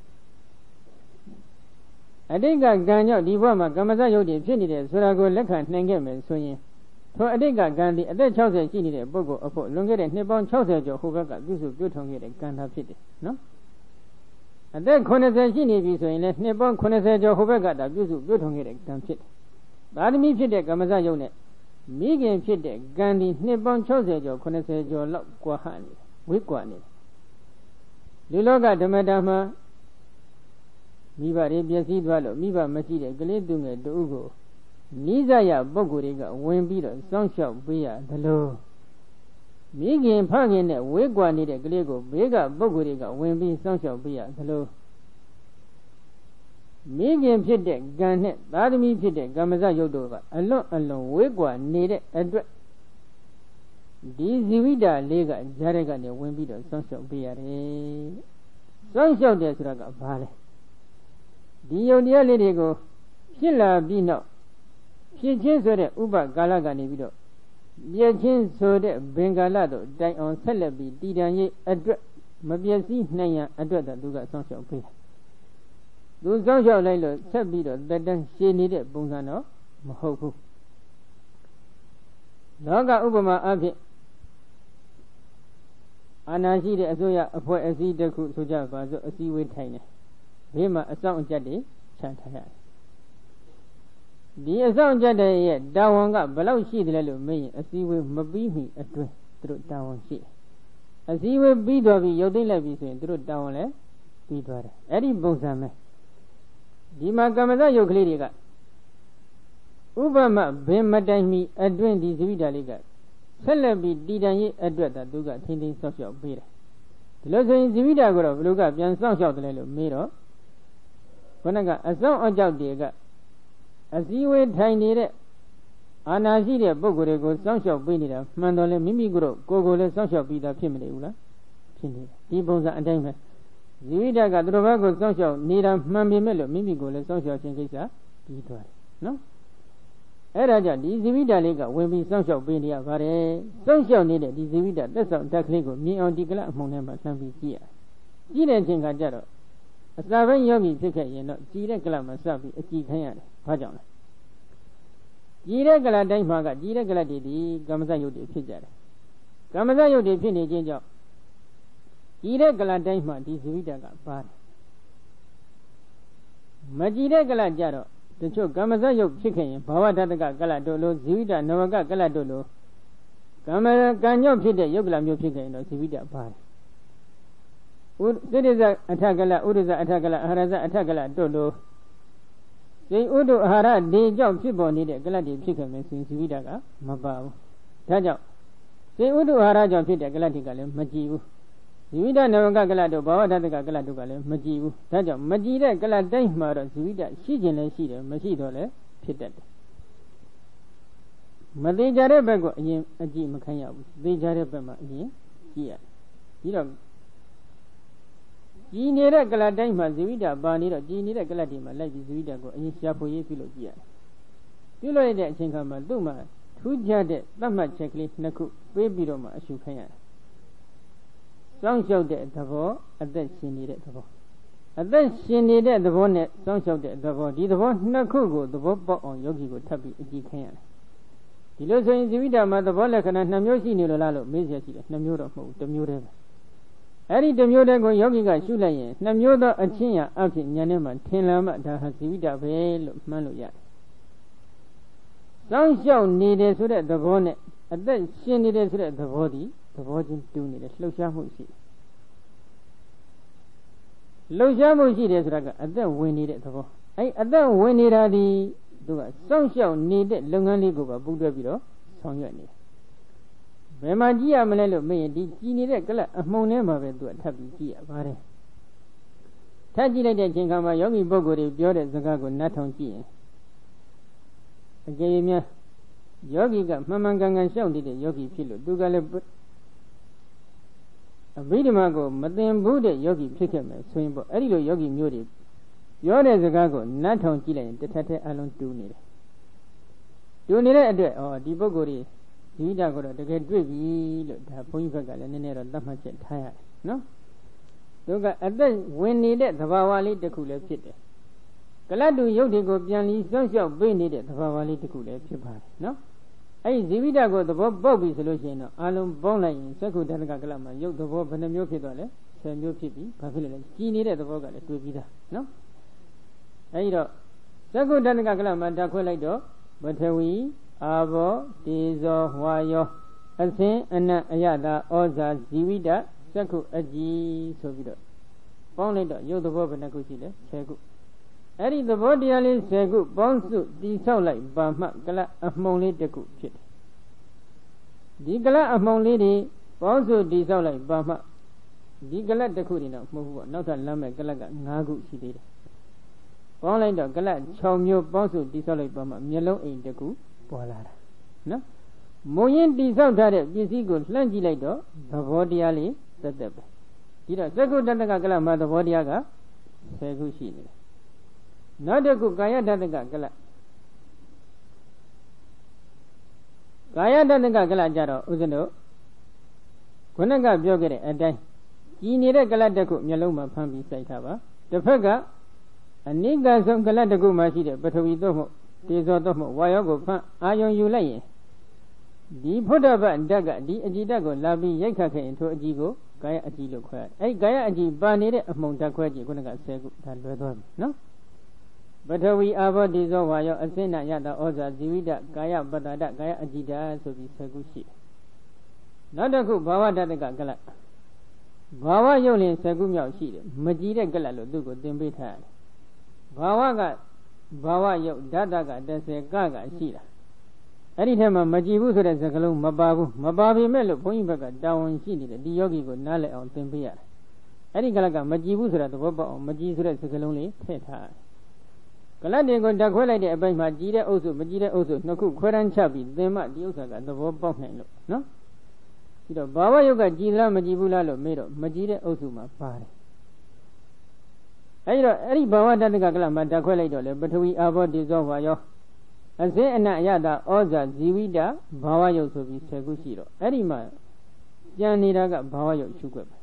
အတိတ်ကကံကြောင့်ဒီဘဝမှာကမ္မဇတ်ရုပ်တွေဖြစ်နေတယ်ဆိုတာကိုလက်ခံနိုင်ခဲ့မယ်ဆိုရင်ထိုအတိတ်ကကံဒီအသက်60ရှိနေတဲ့ပုဂ္ဂိုလ်အဖို့လွန်ခဲ့တဲ့နှစ်ပေါင်း60ကျော်ဟိုဘက်ကပြုစုပြုထုံခဲ့တဲ့ကံသာဖြစ်တယ်နော်အသက်80ရှိနေပြီဆိုရင်လည်းနှစ်ပေါင်း80ကျော်ဟိုဘက်ကတာပြုစုပြုထုံခဲ့တဲ့ကံဖြစ်တယ်သာသမီဖြစ်တဲ့ကမ္မဇတ်ရုပ်နဲ့မိခင်ဖြစ်တဲ့ကံဒီနှစ်ပေါင်း60ကျော်80ကျော်လောက်ကွာဟနေဝေးကွာနေလူလောကဓမ္မတာမှာမိဘတွေပျက်စီးသွားလို့မိဘမရှိတဲ့ကလေးသူငယ်တူကိုနိစ္စရပုဂ္ဂိုလ်တွေကဝင်ပြီးတော့စောင့်ရှောက်ပေးရတယ်လို့မိခင်ဖခင်နဲ့ဝေးကွာနေတဲ့ကလေးကိုဘေးကပုဂ္ဂိုလ်တွေကဝင်ပြီးစောင့်ရှောက်ပေးရတယ်လို့မိခင်ဖြစ်တဲ့ကံနဲ့သာသမီဖြစ်တဲ့ကမ္မဇရုပ်တို့ကအလွန်ဝေးကွာနေတဲ့အတွက်ဒီဇီဝိတလေးကဈာရက်ကနေဝင်ပြီးတော့စောင့်ရှောက်ပေးရတယ်စောင့်ရှောက်တယ်ဆိုတာကဘာလဲဒီယုတ်တရားလေးတွေကိုဖြစ်လာပြီးနောက်ဖြစ်ချင်းဆိုတဲ့ဥပကာလကနေပြီးတော့ပြည့်ချင်းဆိုတဲ့ဘင်္ဂါလတို့တိုင်အောင်ဆက်လက်ပြီးတည်တံ့ရေးအတွက်မပြည့်စည်နိုင်ရန်အတွက်သူကစောင့်ရှောက်ပေးတယ်သူစောင့်ရှောက်လိုက်လို့ဆက်ပြီးတော့တက်တန်းရှည်နေတဲ့ပုံစံတော့မဟုတ်ဘူးလောကဥပမာအဖြစ်အာဏာရှိတဲ့အစိုးရအဖွဲ့အစည်းတစ်ခုဆိုကြပါစို့အစည်းအဝေးထိုင်တယ်ဘေးမှာအဆောင်အကျက်တွေခြံထားရတယ်ဒီအဆောင်အကျက်တွေရဲ့တာဝန်ကဘယ်လောက်ရှိတယ်လဲလို့မေးရင်အစည်းအဝေးမပြီးမီအတွင်းသူတို့တာဝန်ရှိတယ်အစည်းအဝေးပြီးတော့ပြီးရုပ်သိမ်းလိုက်ပြီဆိုရင်သူတို့တာဝန်လည်းပြီးသွားတယ်အဲ့ဒီပုံစံပဲဒီမှာကမ္မဇရုပ်ကလေးတွေကဥပမဘင်မတိုင်မီအတွင်းဒီဇိဝိတာလေးကဆက်လက်ပြီးတည်တံ့ရေးအတွက်သူကထင်းထင်းဆောက်ရှောက်ပေးတယ်ဒီလိုဆိုရင်ဇိဝိတာကိုတော့ဘယ်လိုကပြန်စောင့်ရှောက်တယ်လဲလို့မေးတော့ခေါင်းကအဆောင်အကြောက်တွေကအစည်းအဝေးထိုင်နေတဲ့အာဏာရှိတဲ့ပုဂ္ဂိုလ်တွေကိုစောင့်ရှောက်ပေးနေတာမှန်တော်လဲမိမိကိုယ်ကိုလည်းစောင့်ရှောက်ပြီးသားဖြစ်မနေဘူးလားဖြစ်နေတယ်ဒီပုံစံအတိုင်းပဲဇီဝိတကသူတော်ဘာကိုစောင့်ရှောက်နေတာမှန်ပေမဲ့လို့မိမိကိုလည်းစောင့်ရှောက်ခြင်းကိစ္စပြီးသွားတယ်နော်အဲ့ဒါကြောင့်ဒီဇီဝိတလေးကဝင်ပြီးစောင့်ရှောက်ပေးနေရပါတယ်စောင့်ရှောက်နေတဲ့ဒီဇီဝိတသက်ဆောင်တက်ကလေးကိုမြင်အောင်ဒီကလအမှုန်ထဲမှာလှမ်းပြီးကြည့်ရကြည့်တဲ့အချိန်ကကြတော့အစာပိုင်းယောဂီဖြစ်ခဲ့ရင်တော့ကြည်တဲ့ကလမှာစပြီးအကြည်ခိုင်းရတယ်ဘာကြောင့်လဲကြည်တဲ့ကလတိုင်းမှာကကြည်တဲ့ကလတွေဒီကမ္မဇယုတ်တွေဖြစ်ကြတယ်ကမ္မဇယုတ်တွေဖြစ်နေခြင်းကြောင့်ကြည်တဲ့ကလတိုင်းမှာဒီဇီဝိတကပါတယ်မကြည်တဲ့ကလကြတော့တချို့ကမ္မဇယုတ်ဖြစ်ခဲ့ရင်ဘာဝတတကကလတို့လိုဇီဝိတနဝကကလတို့လိုကံညော့ဖြစ်တဲ့ယုတ်ကလမျိုးဖြစ်ခဲ့ရင်တော့ဇီဝိတပါတယ်စိတ္တဇအထကလဥဒ္ဒဇအထကလအာဟာရဇအထကလတို့လိုဒီဥဒ္ဒအာဟာရဒီကြောင့်ဖြစ်ပေါ်နေတဲ့ကလတ်တွေဖြစ်ခဲ့မယ်ဆိုရင်ဇီဝိတကမပါဘူးဒါကြောင့်ဒီဥဒ္ဒအာဟာရကြောင့်ဖြစ်တဲ့ကလတ်တွေကလည်းမကြည်ဘူးဇီဝိတနဝကကလတ်တို့ဘာဝတတကကလတ်တို့ကလည်းမကြည်ဘူးဒါကြောင့်မကြည်တဲ့ကလတ်တိုင်းမှာတော့ဇီဝိတရှိခြင်းလည်းရှိတယ်မရှိတော့လည်းဖြစ်တတ်တယ်မသေးကြတဲ့ဘက်ကအရင်အကြည့်မခံရဘူးသေချာတဲ့ဘက်မှာအရင်ကြည့်ရပြီးတော့ကြည်နေတဲ့ကလတ်တိုင်းမှာဇီဝိတပါနေတော့ကြည်နေတဲ့ကလတ်တွေမှာလိုက်ပြီးဇီဝိတကိုအရင်ရှာဖွေရေးပြုလုပ်ကြည့်ရတယ်ပြုလုပ်ရတဲ့အချိန်ခါမှာသူ့မှာထူးခြားတဲ့သတ်မှတ်ချက်ကလေးနှစ်ခုပေးပြီးတော့မှအရှုခိုင်းရတယ်စစောင့်ရှောက်တဲ့သဘောအသက်ရှင်နေတဲ့သဘောအသက်ရှင်နေတဲ့သဘောနဲ့စောင့်ရှောက်တဲ့သဘောဒီသဘောနှစ်ခုကိုသဘောပေါက်အောင်ယောဂီကိုထပ်ပြီးအကြည့်ခိုင်းရတယ်ဒီလိုဆိုရင်ဇီဝိတမှာသဘောလက္ခဏာ2မျိုးရှိနေလို့လားလို့မေးရရှိတယ်2မျိုးတော့မဟုတ်ဘူး1မျိုးတည်းပဲအဲ့ဒီ1မျိုးတည်းကိုယောဂီကရှုလိုက်ရင်2မျိုးသောအချင်းရာအဖြစ်ဉာဏ်နဲ့မှထင်လာမှဒါဟာဇီဝိတပဲလို့မှန်းလို့ရတယ်စောင့်ရှောက်နေတဲ့ဆိုတဲ့သဘောနဲ့အသက်ရှင်နေတဲ့ဆိုတဲ့သဘောဒီသဘောချင်းတူနေတယ်လှုပ်ရှားမှုရှိတယ်လှုပ်ရှားမှုရှိတယ်ဆိုတာကအသက်ဝင်နေတဲ့သဘောအဲ့အသက်ဝင်နေတာဒီသူကစောင့်ရှောက်နေတဲ့လုပ်ငန်းလေးကိုပါပူးတွဲပြီးတော့ဆောင်ရွက်နေတယ်ဘယ်မှာကြည့်ရမလဲလို့မေးရင်ဒီကြည်နေတဲ့ကလပ်အမှုန်ထဲမှာပဲသူကထပ်ပြီးကြည့်ရပါတယ်ထပ်ကြည့်လိုက်တဲ့အချိန်ခါမှာယောဂီပုဂ္ဂိုလ်တွေပြောတဲ့စကားကိုနားထောင်ကြည့်ရင်အကြိမ်များယောဂီကမှန်မှန်ကန်ကန်ရှောက်နေတဲ့ယောဂီဖြစ်လို့သူကလည်းအဘိဓမ္မာကိုမသင်ဘူးတဲ့ယောဂီဖြစ်ခဲ့မယ်ဆိုရင်ပေါ့အဲ့ဒီလိုယောဂီမျိုးတွေပြောတဲ့စကားကိုနားထောင်ကြည့်လိုက်ရင်တစ်ထက်တည်းအလုံးတူနေတယ်တူနေတဲ့အတွက်ဒီပုဂ္ဂိုလ်တွေဇီဝိတကိုတော့တကယ်တွေ့ပြီလို့ဒါဘုန်းကြီးဘက်ကလည်းနည်းနည်းတော့သတ်မှတ်ချက်ထားရတယ်နော်သူကအသက်ဝင်နေတဲ့သဘာဝလေးတစ်ခုလည်းဖြစ်တယ်ကလတ်တူရုပ်တွေကိုပြန်လီစောင့်ရှောက်ပေးနေတဲ့သဘာဝလေးတစ်ခုလည်းဖြစ်ပါတယ်နော်အဲ့ဒီဇီဝိတကိုသဘောပေါက်ပြီဆိုလို့ရှိရင်တော့အလုံးပေါင်းလိုက်ရင်သက္ကုတ္တကကလတ်မှာရုပ်သဘောဘယ်နှမျိုးဖြစ်သွားလဲ10မျိုးဖြစ်ပြီဘာဖြစ်လဲကြည်နေတဲ့သဘောကလည်းတွေ့ပြီးသားနော်အဲ့ဒီတော့သက္ကုတ္တကကလတ်မှာဓာတ်ခွဲလိုက်တော့ပထဝီအာဘောတေဇောဝါယောအသင်အနတ်အယတာဩဇာဇီဝိတသက္ကုအကြည်ဆိုပြီးတော့ပေါင်းလိုက်တော့ရုပ်သဘောဘယ်နှခုရှိလဲ10ခုအဲ့ဒီသဘောတရားလေး10ခုပေါင်းစုတိဆောက်လိုက်ပါမှကလအမှုံလေးတစ်ခုဖြစ်တယ်ဒီကလအမှုံလေးတွေပေါင်းစုတိဆောက်လိုက်ပါမှဒီကလတစ်ခုတွေတော့မဟုတ်ဘူးပေါ့နောက်ထပ်လမ်းမဲ့ကလက5ခုရှိသေးတယ်ပေါင်းလိုက်တော့ကလ6မျိုးပေါင်းစုတိဆောက်လိုက်ပါမှမျက်လုံးအိမ်တစ်ခုပေါ်လာတာနော်မုံရင်တိဆောက်ထားတဲ့ပစ္စည်းကိုလှမ်းကြည့်လိုက်တော့သဘောတရားလေးသက်သက်ပဲဒီတော့သက္ကုတ္တကကလမှာသဘောတရားက10ခုရှိနေတယ်နောက်တစ်ခုကာယတတ္တကကလကာယတတ္တကကလကြတော့ဥစ္စတို့ခုနကပြောခဲ့တဲ့အတိုင်းကြည်နေတဲ့ကလတစ်ခုမျက်လုံးမှာဖမ်းပြီးစိုက်ထားပါတစ်ဖက်ကအနိကဆုံးကလတစ်ခုမှရှိတဲ့ပထဝီသို့မဟုတ်တေဇောသို့မဟုတ်ဝါယောကိုဖမ်းအာယုံယူလိုက်ရင်ဒီဖုဒ္ဓဘဓာတ်ကဒီအကြည်ဓာတ်ကိုလာပြီးရိုက်ခတ်ခဲ့ရင်ထိုအကြည်ကိုကာယအကြည်လို့ခေါ်ရတယ်အဲဒီကာယအကြည်ပါနေတဲ့အမှုန်ဓာတ်ခွဲကြည့်ခုနက10ခုဒါလွယ်သွားပြီနော်ပထဝီအာဘောတေဇောဝါယောအစိဏယတဩဇာဇီဝိတကာယပတ္တဒကာယအကြည်ဓာတ်ဆိုပြီး10ခုရှိတယ်နောက်တစ်ခုဘာဝတတ္တကကလတ်ဘာဝရုပ်လင်10ခုမြောက်ရှိတယ်မကြည်တဲ့ကလတ်လို့သူ့ကိုသင်ပေးထားရတယ်ဘာဝကဘာဝရုပ်ဓာတက10ကရှိတာအဲ့ဒီထဲမှာမကြည်ဘူးဆိုတဲ့စကားလုံးမပါဘူးမပါပေမဲ့လို့ဘုန်းကြီးဘက်ကတာဝန်ရှိနေတယ်ဒီယောဂီကိုနားလည်အောင်သင်ပေးရတယ်အဲ့ဒီကလတ်ကမကြည်ဘူးဆိုတာသဘောပေါက်အောင်မကြည်ဆိုတဲ့စကားလုံးလေးထည့်ထားတယ်ကလတ်တွေကိုဓာတ်ခွဲလိုက်တဲ့အပိုင်းမှာကြည်တဲ့အုပ်စုမကြည်တဲ့အုပ်စုနှစ်ခုခွဲတန်းချပြီးသင်မှဒီဥစ္စာကသဘောပေါက်နိုင်လို့နော်ပြီးတော့ဘာဝယုတ်ကကြည်လားမကြည်ဘူးလားလို့မေးတော့မကြည်တဲ့အုပ်စုမှာပါတယ်အဲဒီတော့အဲ့ဒီဘာဝတတ္တကကလမှာဓာတ်ခွဲလိုက်တော့လေပထဝီအာဘောတေဇောဝါယောအစင်းအနတ်အယတာဩဇာဇီဝိတဘာဝယုတ်ဆိုပြီး10ခုရှိတော့အဲ့ဒီမှာကြံနေတာကဘာဝယုတ်ရှုွက်ပဲ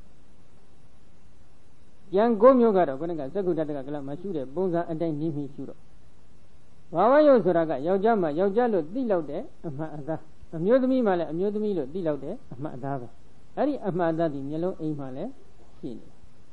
ကြံ9မျိုးကတော့ခုနကသက္ကုတ္တကကလမှာရှုတဲ့ပုံစံအတိုင်းနိမိရှုတော့ဘာဝယုတ်ဆိုတာကယောက်ျားမှာယောက်ျားလို့သိလောက်တဲ့အမှန်အသားအမျိုးသမီးမှာလည်းအမျိုးသမီးလို့သိလောက်တဲ့အမှန်အသားပဲအဲ့ဒီအမှန်အသားဒီမျိုးလုံးအိမ်မှာလည်းရှိနေ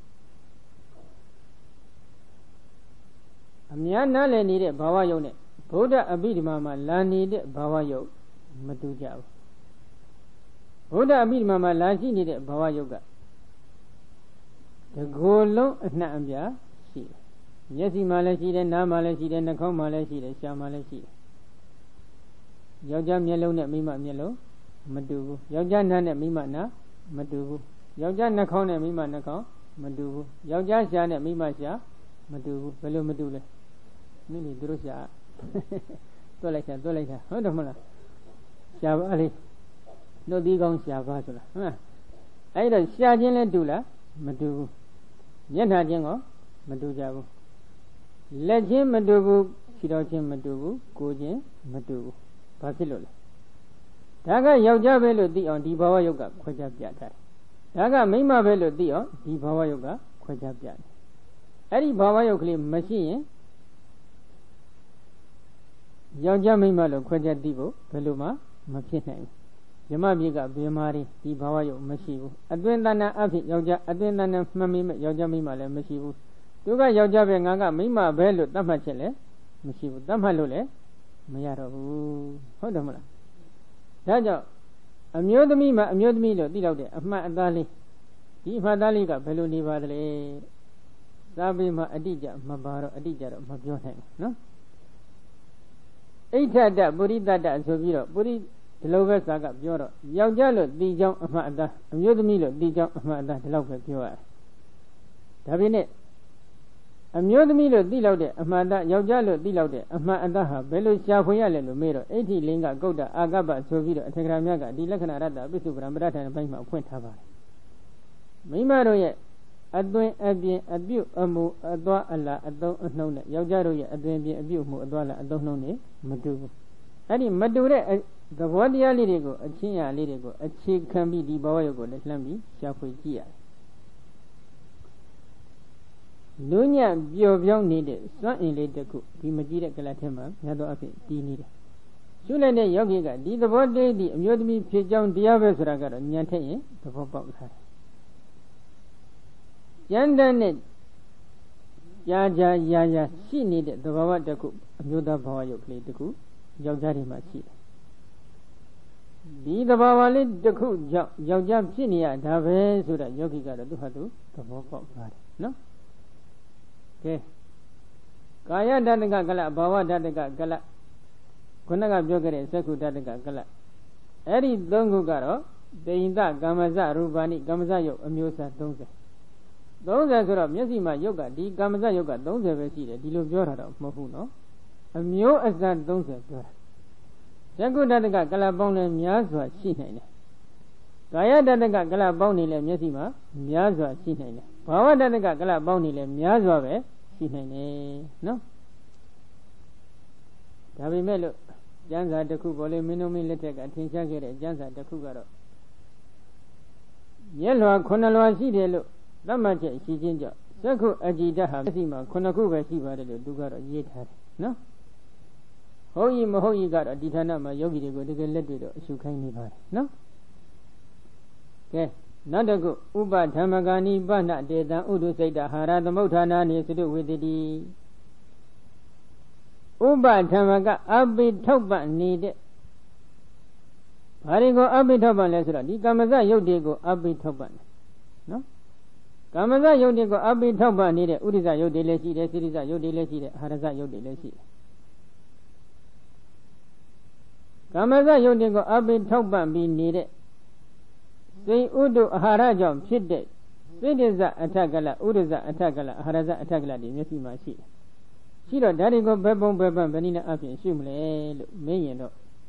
အများနားလည်နေတဲ့ဘာဝယုတ်နဲ့ဗုဒ္ဓအဘိဓမ္မာမှာလာနေတဲ့ဘာဝယုတ်မတူကြဘူးဗုဒ္ဓအဘိဓမ္မာမှာလာရှိနေတဲ့ဘာဝယုတ်ကတကိုယ်လုံးအနှံ့အပြားရှိတယ်မျက်စိမှာလည်းရှိတယ်နားမှာလည်းရှိတယ်နှာခေါင်းမှာလည်းရှိတယ်ရှားမှာလည်းရှိတယ်ယောက်ျားမျက်လုံးနဲ့မိန်းမမျက်လုံးမတူဘူးယောက်ျားနားနဲ့မိန်းမနားမတူဘူးယောက်ျားနှာခေါင်းနဲ့မိန်းမနှာခေါင်းမတူဘူးယောက်ျားရှားနဲ့မိန်းမရှားမတူဘူးဘယ်လိုမတူလဲမိမိတို့ရှားတွက်လိုက်တာဟုတ်တယ်မလားရှားပါလေနှုတ်သီးကောင်းရှားပါဆိုလားဟုတ်လားအဲ့တော့ရှားခြင်းလည်းတူလားမတူဘူးမျက်နှာချင်းကောမတူကြဘူးလက်ချင်းမတူဘူးခြေတော်ချင်းမတူဘူးကိုယ်ချင်းမတူဘူးဘာဖြစ်လို့လဲဒါကယောက်ျားပဲလို့သိအောင်ဒီဘာဝယုတ်ကခွဲခြားပြထားတယ်ဒါကမိမပဲလို့သိရောဒီဘာဝယုတ်ကခွဲခြားပြတယ်အဲ့ဒီဘာဝယုတ်ကလေးမရှိရင်ယောက်ျားမိန်းမလို့ခွဲခြားသိဖို့ဘယ်လိုမှမဖြစ်နိုင်ဘူးယမပြေကဘယ်မှာဒီဘာဝယုတ်မရှိဘူးအတွင်းတဏ္ဍအဖြစ်ယောက်ျားအတွင်းတဏ္ဍမှတ်မိမဲ့ယောက်ျားမိန်းမလည်းမရှိဘူးသူကယောက်ျားပဲငါကမိန်းမပဲလို့သတ်မှတ်ချက်လည်းမရှိဘူးသတ်မှတ်လို့လည်းမရတော့ဘူးဟုတ်တယ်မလားဒါကြောင့်အမျိုးသမီးမှာအမျိုးသမီးလို့သိတော့တဲ့အမှတ်အသားလေးဒီအမှတ်အသားလေးကဘယ်လိုနေပါသလဲသာပေမှာအတိအကျမပါတော့အတိအကျတော့မပြောနိုင်ဘူးနော်ဣဋ္ဌတပုရိသတ္တဆိုပြီးတော့ပုရိဒီလိုပဲစာကပြောတော့ယောက်ျားလို့သိကြောင်းအမှတ်အသားအမျိုးသမီးလို့သိကြောင်းအမှတ်အသားဒီလောက်ပဲပြောရတယ်ဒါပေမဲ့အမျိုးသမီးလို့သိလောက်တဲ့အမှန်တရားယောက်ျားလို့သိလောက်တဲ့အမှန်အသားဟာဘယ်လိုရှာဖွေရလဲလို့မေးတော့အဋ္ဌိလင်္ကကုဋ္ဌအာကပ္ပဆိုပြီးတော့အထေကရာမြတ်ကဒီလက္ခဏာရတ္တပိစုပရံပရဋ္ဌာန်ဘိုင်းမှာဖွင့်ထားပါတယ်မိမတို့ရဲ့အသွင်အပြင်အပြုတ်အမှုအသွားအလာအသုံးအနှုံးနဲ့ယောက်ျားတို့ရဲ့အသွင်ပြင်အပြုတ်မှုအသွားအလာအသုံးအနှုံးတွေမတူဘူးအဲ့ဒီမတူတဲ့သဘောတရားလေးတွေကိုအချင်းရာလေးတွေကိုအခြေခံပြီးဒီဘဝရုပ်ကိုလည်းလှမ်းပြီးရှာဖွေကြည့်ရတယ်လူညံ့ပျော်ပြောင်းနေတဲ့စွမ်းအင်လေးတစ်ခုဒီမကြည့်တဲ့ကလတ်ထဲမှာများသောအားဖြင့်တည်နေတယ်ရှုလိုက်တဲ့ယောဂီကဒီသဘောတည်းဒီအမျိုးသမီးဖြစ်ကြောင်းတရားပဲဆိုတာကတော့ဉာဏ်ထက်ရင်သဘောပေါက်လာတယ်ကျန်တဲ့နဲ့ကြာရာရှိနေတဲ့သဘာဝတစ်ခုအမျိုးသားဘဝရုပ်ကလေးတစ်ခုယောက်ျားတွေမှာရှိတယ်ဒီသဘာဝလေးတစ်ခုကြောင့်ယောက်ျားဖြစ်နေရတာပဲဆိုတော့ယောဂီကတော့သူဟာသူသဘောပေါက်သွားတယ်နော်ကဲကာယဓာတကကလဘာဝဓာတကကလခုနကပြောခဲ့တဲ့သက္ခုဓာတကကလအဲ့ဒီသုံးခုကတော့တေယိတကာမဇရူပာနိကာမဇယုတ်အမျိုးအစား30ဆိုတော့မျက်စိမှာယုတ်ကဒီကာမဇယုတ်က30ပဲရှိတယ်ဒီလိုပြောတာတော့မဟုတ်ဘူးနော်အမျိုးအစား30ပြောတာသက္ခုဓာတကကလပေါင်းလည်းများစွာရှိနိုင်တယ်ကာယဓာတကကလပေါင်းနေလည်းမျက်စိမှာများစွာရှိနိုင်တယ်ဘာဝဓာတကကလပေါင်းနေလည်းများစွာပဲရှိနိုင်တယ်နော်ဒါပေမဲ့လို့ကျမ်းစာတစ်ခုပေါ်လေမင်းတို့မင်းလက်ထက်ကထင်ရှားခဲ့တဲ့ကျမ်းစာတစ်ခုကတော့မျက်လွှာ9လွှာရှိတယ်လို့သတ်မှတ်ချက်ရှိခြင်းကြောင့်သက္ခုအကြည်ဓာတ်ဟာမျက်စိမှာ9ခုပဲရှိပါတယ်လို့သူကတော့ရေးထားတယ်နော်ဟုတ်ရင်မဟုတ်ရင်ကတော့ဒီဌာနမှာယောဂီတွေကိုတကယ်လက်တွေ့တော့အရှုခိုင်းနေပါတယ်နော်ကဲနောက်တစ်ခုဥပဓမ္မဂာနိပဏတေတံဥဒုစိတ်တဟာရသမုဋ္ဌာနာနိသတုဝေတတိဥပဓမ္မကအပိထောက်ပံ့နေတဲ့ဘာတွေကိုအပိထောက်ပံ့လဲဆိုတော့ဒီကာမဇယုတ်တွေကိုအပိထောက်ပံ့တယ်နော်ကာမဇယုတ်တွေကိုအပိထောက်ပံ့နေတဲ့ဥဒိဇယုတ်တွေလည်းရှိတယ်စိရိဇယုတ်တွေလည်းရှိတယ်အာဟာရဇယုတ်တွေလည်းရှိတယ်ကာမဇယုတ်တွေကိုအပိထောက်ပံ့ပြီးနေတဲ့စိတ်ဥဒ္ဓအာဟာရကြောင့်ဖြစ်တဲ့စိတ္တဇအထကလဥဒ္ဒဇအထကလအာဟာရဇအထကလဒီမျက်စိမှာရှိတယ်ရှိတော့ဓာတ်တွေကိုဘယ်ပုံဘယ်ပန်းဘယ်နည်းနဲ့အပြင်ရှုမလဲလို့မင်းရင်တော့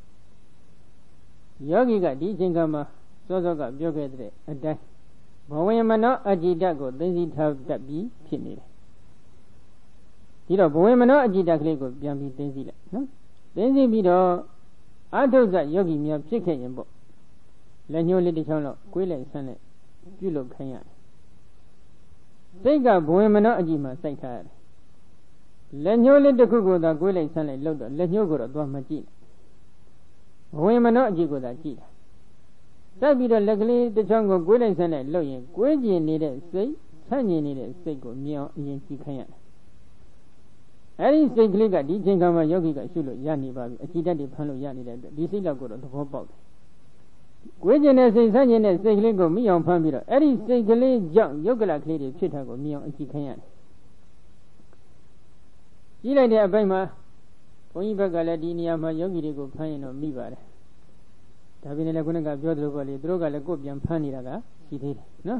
ယောဂီကဒီအချိန်ကမှစောစောကပြောခဲ့တဲ့အတိုင်းဘဝမနောအကြည်ဓာတ်ကိုသိသိထားတတ်ပြီးဖြစ်နေတယ်ဒီတော့ဘဝမနောအကြည်ဓာတ်ကလေးကိုပြန်ပြီးသိသိလိုက်နော်သိသိပြီးတော့အထုဇယောဂီများဖြစ်ခဲ့ရင်ပေါ့လက်ညှိုးလေးတစ်ချောင်းတော့ကွေးလိုက်ဆန်းလိုက်ပြုလုပ်ခိုင်းရတယ်စိတ်ကဘဝင်မနောအကြည့်မှစိုက်ထားရတယ်လက်ညှိုးလေးတစ်ခုကိုသာကွေးလိုက်ဆန်းလိုက်လှုပ်တော့လက်ညှိုးကိုတော့သွားမကြည့်ဘဝင်မနောအကြည့်ကိုသာကြည့်တာစိုက်ပြီးတော့လက်ကလေးတစ်ချောင်းကိုကွေးလိုက်ဆန်းလိုက်လှုပ်ရင်ကွေးကျင်နေတဲ့စိတ်ဆန့်ကျင်နေတဲ့စိတ်ကိုမြင်အောင်အရင်ကြည့်ခိုင်းရတယ်အဲဒီစိတ်ကလေးကဒီချိန်ခါမှာယောဂီကရှုလို့ရနေပါပြီအကြည့်တတ်တွေဖမ်းလို့ရနေတဲ့အတွက်ဒီစိတ်လောက်ကိုတော့သဘောပေါက်တယ်ကိုယ်ကျင်တဲ့စိတ်ဆန့်ကျင်တဲ့စိတ်ကလေးကိုမိအောင်ဖမ်းပြီးတော့အဲ့ဒီစိတ်ကလေးကြောင့်ယုတ်ကလကလေးတွေဖြစ်တာကိုမိအောင်အကြည့်ခိုင်းရတယ်ကြည့်လိုက်တဲ့အပိုင်းမှာဘုန်းကြီးဘက်ကလည်းဒီနေရာမှာယောဂီတွေကိုဖမ်းရင်တော့မိပါတယ်ဒါပြင်လည်းခုနကပြောသလိုပေါ့လေသူတို့ကလည်းကိုယ်ပြန်ဖမ်းနေတာကရှိသေးတယ်နော်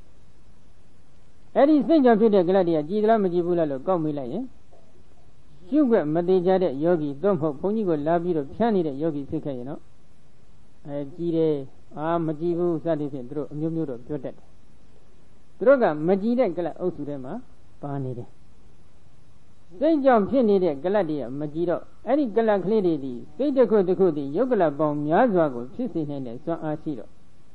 အဲ့ဒီစိတ်ကြောင့်ဖြစ်တဲ့ကလတွေကကြည်သလားမကြည်ဘူးလားလို့ကောက်မိလိုက်ရင်ရှုွက်မသေးကြတဲ့ယောဂီသို့မဟုတ်ဘုန်းကြီးကိုလာပြီးတော့ဖြန်းနေတဲ့ယောဂီဖြစ်ခဲ့ရင်တော့ကြည်တယ်မကြည်ဘူးစသည်ဖြင့်သူတို့အမျိုးမျိုးတော့ပြောတတ်တယ်သူတို့ကမကြည်တဲ့ကလတ်အုပ်စုထဲမှာပါနေတယ်စိတ်ကြောင့်ဖြစ်နေတဲ့ကလတ်တွေကမကြည်တော့အဲ့ဒီကလတ်ကလေးတွေဒီစိတ်တစ်ခုတစ်ခုဒီယုတ်ကလတ်ပေါင်းများစွာကိုဖြစ်စေနိုင်တဲ့စွမ်းအားရှိတော့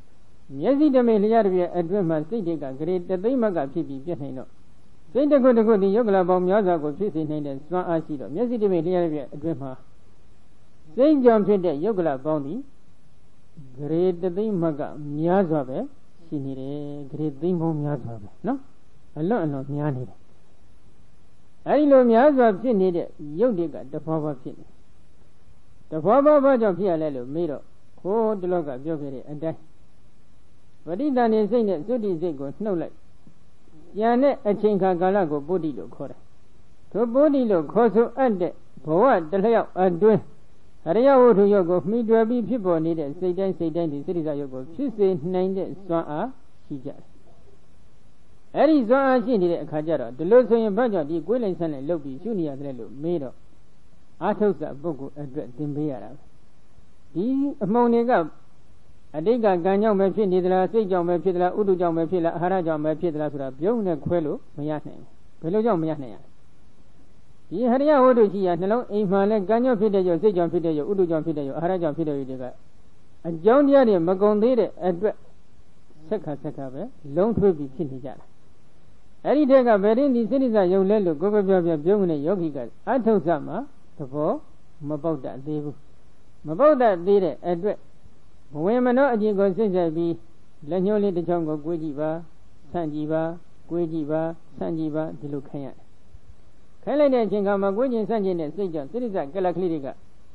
မျက်စိတမိတ်လျှက်တစ်ပြည့်အတွင်းမှာစိတ်တွေကဂရေတသိမ့်မကဖြစ်ပြီးပြတ်နိုင်တော့စိတ်တစ်ခုတစ်ခုဒီယုတ်ကလပေါင်းများစွာကိုဖြစ်စေနိုင်တဲ့စွမ်းအားရှိတော့မျက်စိတမိတ်လျှက်တစ်ပြည့်အတွင်းမှာစိတ်ကြောင့်ဖြစ်တဲ့ယုတ်ကလပေါင်းသည်ဂရေတသိမ့်မကများစွာပဲရှိနေတယ်ဂရေသိမ့်ပေါင်းများစွာပဲနော်အလွန်များနေတယ်အဲဒီလိုများစွာဖြစ်နေတဲ့ယုတ်တွေကတဘောဘောဖြစ်နေတဘောဘောဘာကြောင့်ဖြစ်ရလဲလို့မေးတော့ခိုးတလောကပြောခဲ့တဲ့အတိုင်းပဋိသန္ဓေစိတ်နဲ့သုတိစိတ်ကိုနှုတ်လိုက်ဉာဏ်နဲ့အချိန်ခါကာလကိုပုဒ္ဓိလို့ခေါ်တယ်ထိုပုဒ်ဓိလို့ခေါ်ဆိုအပ်တဲ့ဘဝတလျောက်အတွင်းအရိယဝတ္ထုယုတ်ကိုမှီတွယ်ပြီးဖြစ်ပေါ်နေတဲ့စိတ်တိုင်းဒီစိတ္တိဇယုတ်ကိုဖြစ်စေနိုင်တဲ့စွမ်းအားရှိကြတယ်အဲ့ဒီစွမ်းအားရှိနေတဲ့အခါကျတော့ဒီလိုဆိုရင်ဘာကြောင့်ဒီကိုယ်လိုက်ဆန်းလိုက်လုပ်ပြီးရှုနေရတယ်လို့မေးတော့အာထုပ်စပုဂ္ဂိုလ်အတွက်သင်ပေးရတာဒီအမှုန်တွေကအတိတ်ကကံကြောင့်ပဲဖြစ်နေသလားစိတ်ကြောင့်ပဲဖြစ်သလားဥဒုကြောင့်ပဲဖြစ်လားအာဟာရကြောင့်ပဲဖြစ်သလားဆိုတာပြုံးနဲ့ခွဲလို့မရနိုင်ဘူးဘယ်လိုကြောင့်မရနိုင်ရလဲဒီဟရိယဝတ္ထုရှိရာနှလုံးအိမ်မှလည်းကံကြောင့်ဖြစ်တဲ့ရုပ်စိတ်ကြောင့်ဖြစ်တဲ့ရုပ်ဥဒုကြောင့်ဖြစ်တဲ့ရုပ်အာဟာရကြောင့်ဖြစ်တဲ့ရုပ်တွေကအကြောင်းတရားတွေမကုန်သေးတဲ့အတွက်ဆက်ခါပဲလုံးထွေးပြီးဖြစ်နေကြတာအဲ့ဒီတက်ကဗေဒင်းဒီစိတ္တိဇယုံလဲလို့ကိုယ်ပြောပြုံးနေတဲ့ယောဂီကအထုပ်စမှာသဘောမပေါက်တတ်သေးဘူးမပေါက်တတ်သေးတဲ့အတွက်ဘဝင်မနောအကျင့်ကိုစိတ်ဆက်ပြီးလက်ညှိုးလေးတစ်ချောင်းကိုကိုယ်ကြည့်ပါဆန့်ကြည့်ပါကိုယ်ကြည့်ပါဆန့်ကြည့်ပါဒီလိုခိုင်းရတယ်ခိုင်းလိုက်တဲ့အချိန်ခါမှာကိုယ်ကျင်ဆန့်ကျင်တဲ့စိတ်ကြောင့်စိတ္တိဇကလကလေးတွေက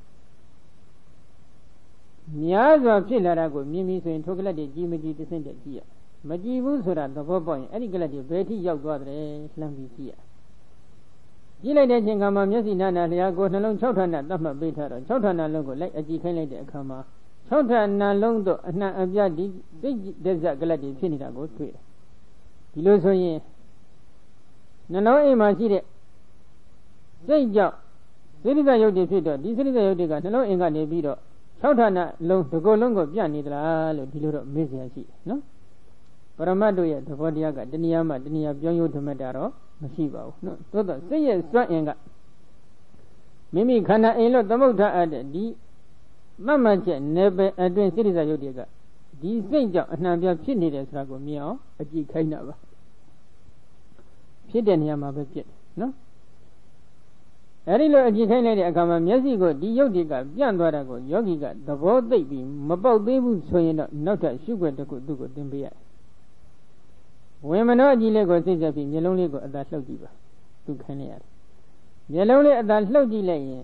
များစွာဖြစ်လာတာကိုမြင်ပြီးဆိုရင်ထိုကလတ်တွေကြီးမကြီးတစ်ဆင့်တည်းကြည့်ရမကြည့်ဘူးဆိုတာသဘောပေါက်ရင်အဲ့ဒီကလတ်တွေဘယ်ထိရောက်သွားတယ်လှမ်းပြီးကြည့်ရကြည့်လိုက်တဲ့အချိန်ခါမှာမျက်စိနာနာလျာကိုနှလုံး6ဌာနသတ်မှတ်ပေးထားတော့6ဌာနလုံးကိုလိုက်အကြည့်ခိုင်းလိုက်တဲ့အခါမှာ6ဌာနလုံးတို့အနှံ့အပြားဒီစိတ်ဒဇကလတ်တွေဖြစ်နေတာကိုတွေ့တယ်ဒီလိုဆိုရင်နှလုံးအိမ်မှာရှိတဲ့စိတ်ကြောင့်စိတ္တိဇယုတ်တွေဖြစ်တော့ဒီစိတ္တိဇယုတ်တွေကနှလုံးအိမ်ကနေပြီးတော့6ဌာနလုံးတစ်ကိုယ်လုံးကိုပြနေသလားလို့ဒီလိုတော့မေးเสียရှိတယ်နော်ပရမတ်တို့ရဲ့သဘောတရားကတဏှာမှတဏှာပြောင်းရိုးဓမ္မတာတော့မရှိပါဘူးနော်သို့တော့စိတ်ရဲ့စွန့်အင်ကမိမိခန္ဓာအိမ်လို့သမုဋ္ဌအပ်တဲ့ဒီမှတ်မှတ်ချက်နယ်ပယ်အတွင်းစိတ္တိဇယုတ်တွေကဒီစိတ်ကြောင့်အနှံပြဖြစ်နေတယ်ဆိုတာကိုမြင်အောင်အကြည့်ခိုင်းတာပါဖြစ်တဲ့နေရာမှာပဲဖြစ်တယ်နော်အဲဒီလိုအကြည့်ခိုင်းလိုက်တဲ့အခါမှာမျက်စိကိုဒီယုတ်တွေကပြန့်သွားတာကိုယောဂီကသဘောသိပြီးမပေါက်သေးဘူးဆိုရင်တော့နောက်ထပ်ရှုွက်တစ်ခုသူ့ကိုသင်ပေးရတယ်ဝင်မနောအကြည့်လေးကိုစိတ်ဆက်ပြီးမျက်လုံးလေးကိုအသာလှုပ်ကြည့်ပါသူခိုင်းလိုက်ရတယ်မျက်လုံးလေးအသာလှုပ်ကြည့်လိုက်ရင်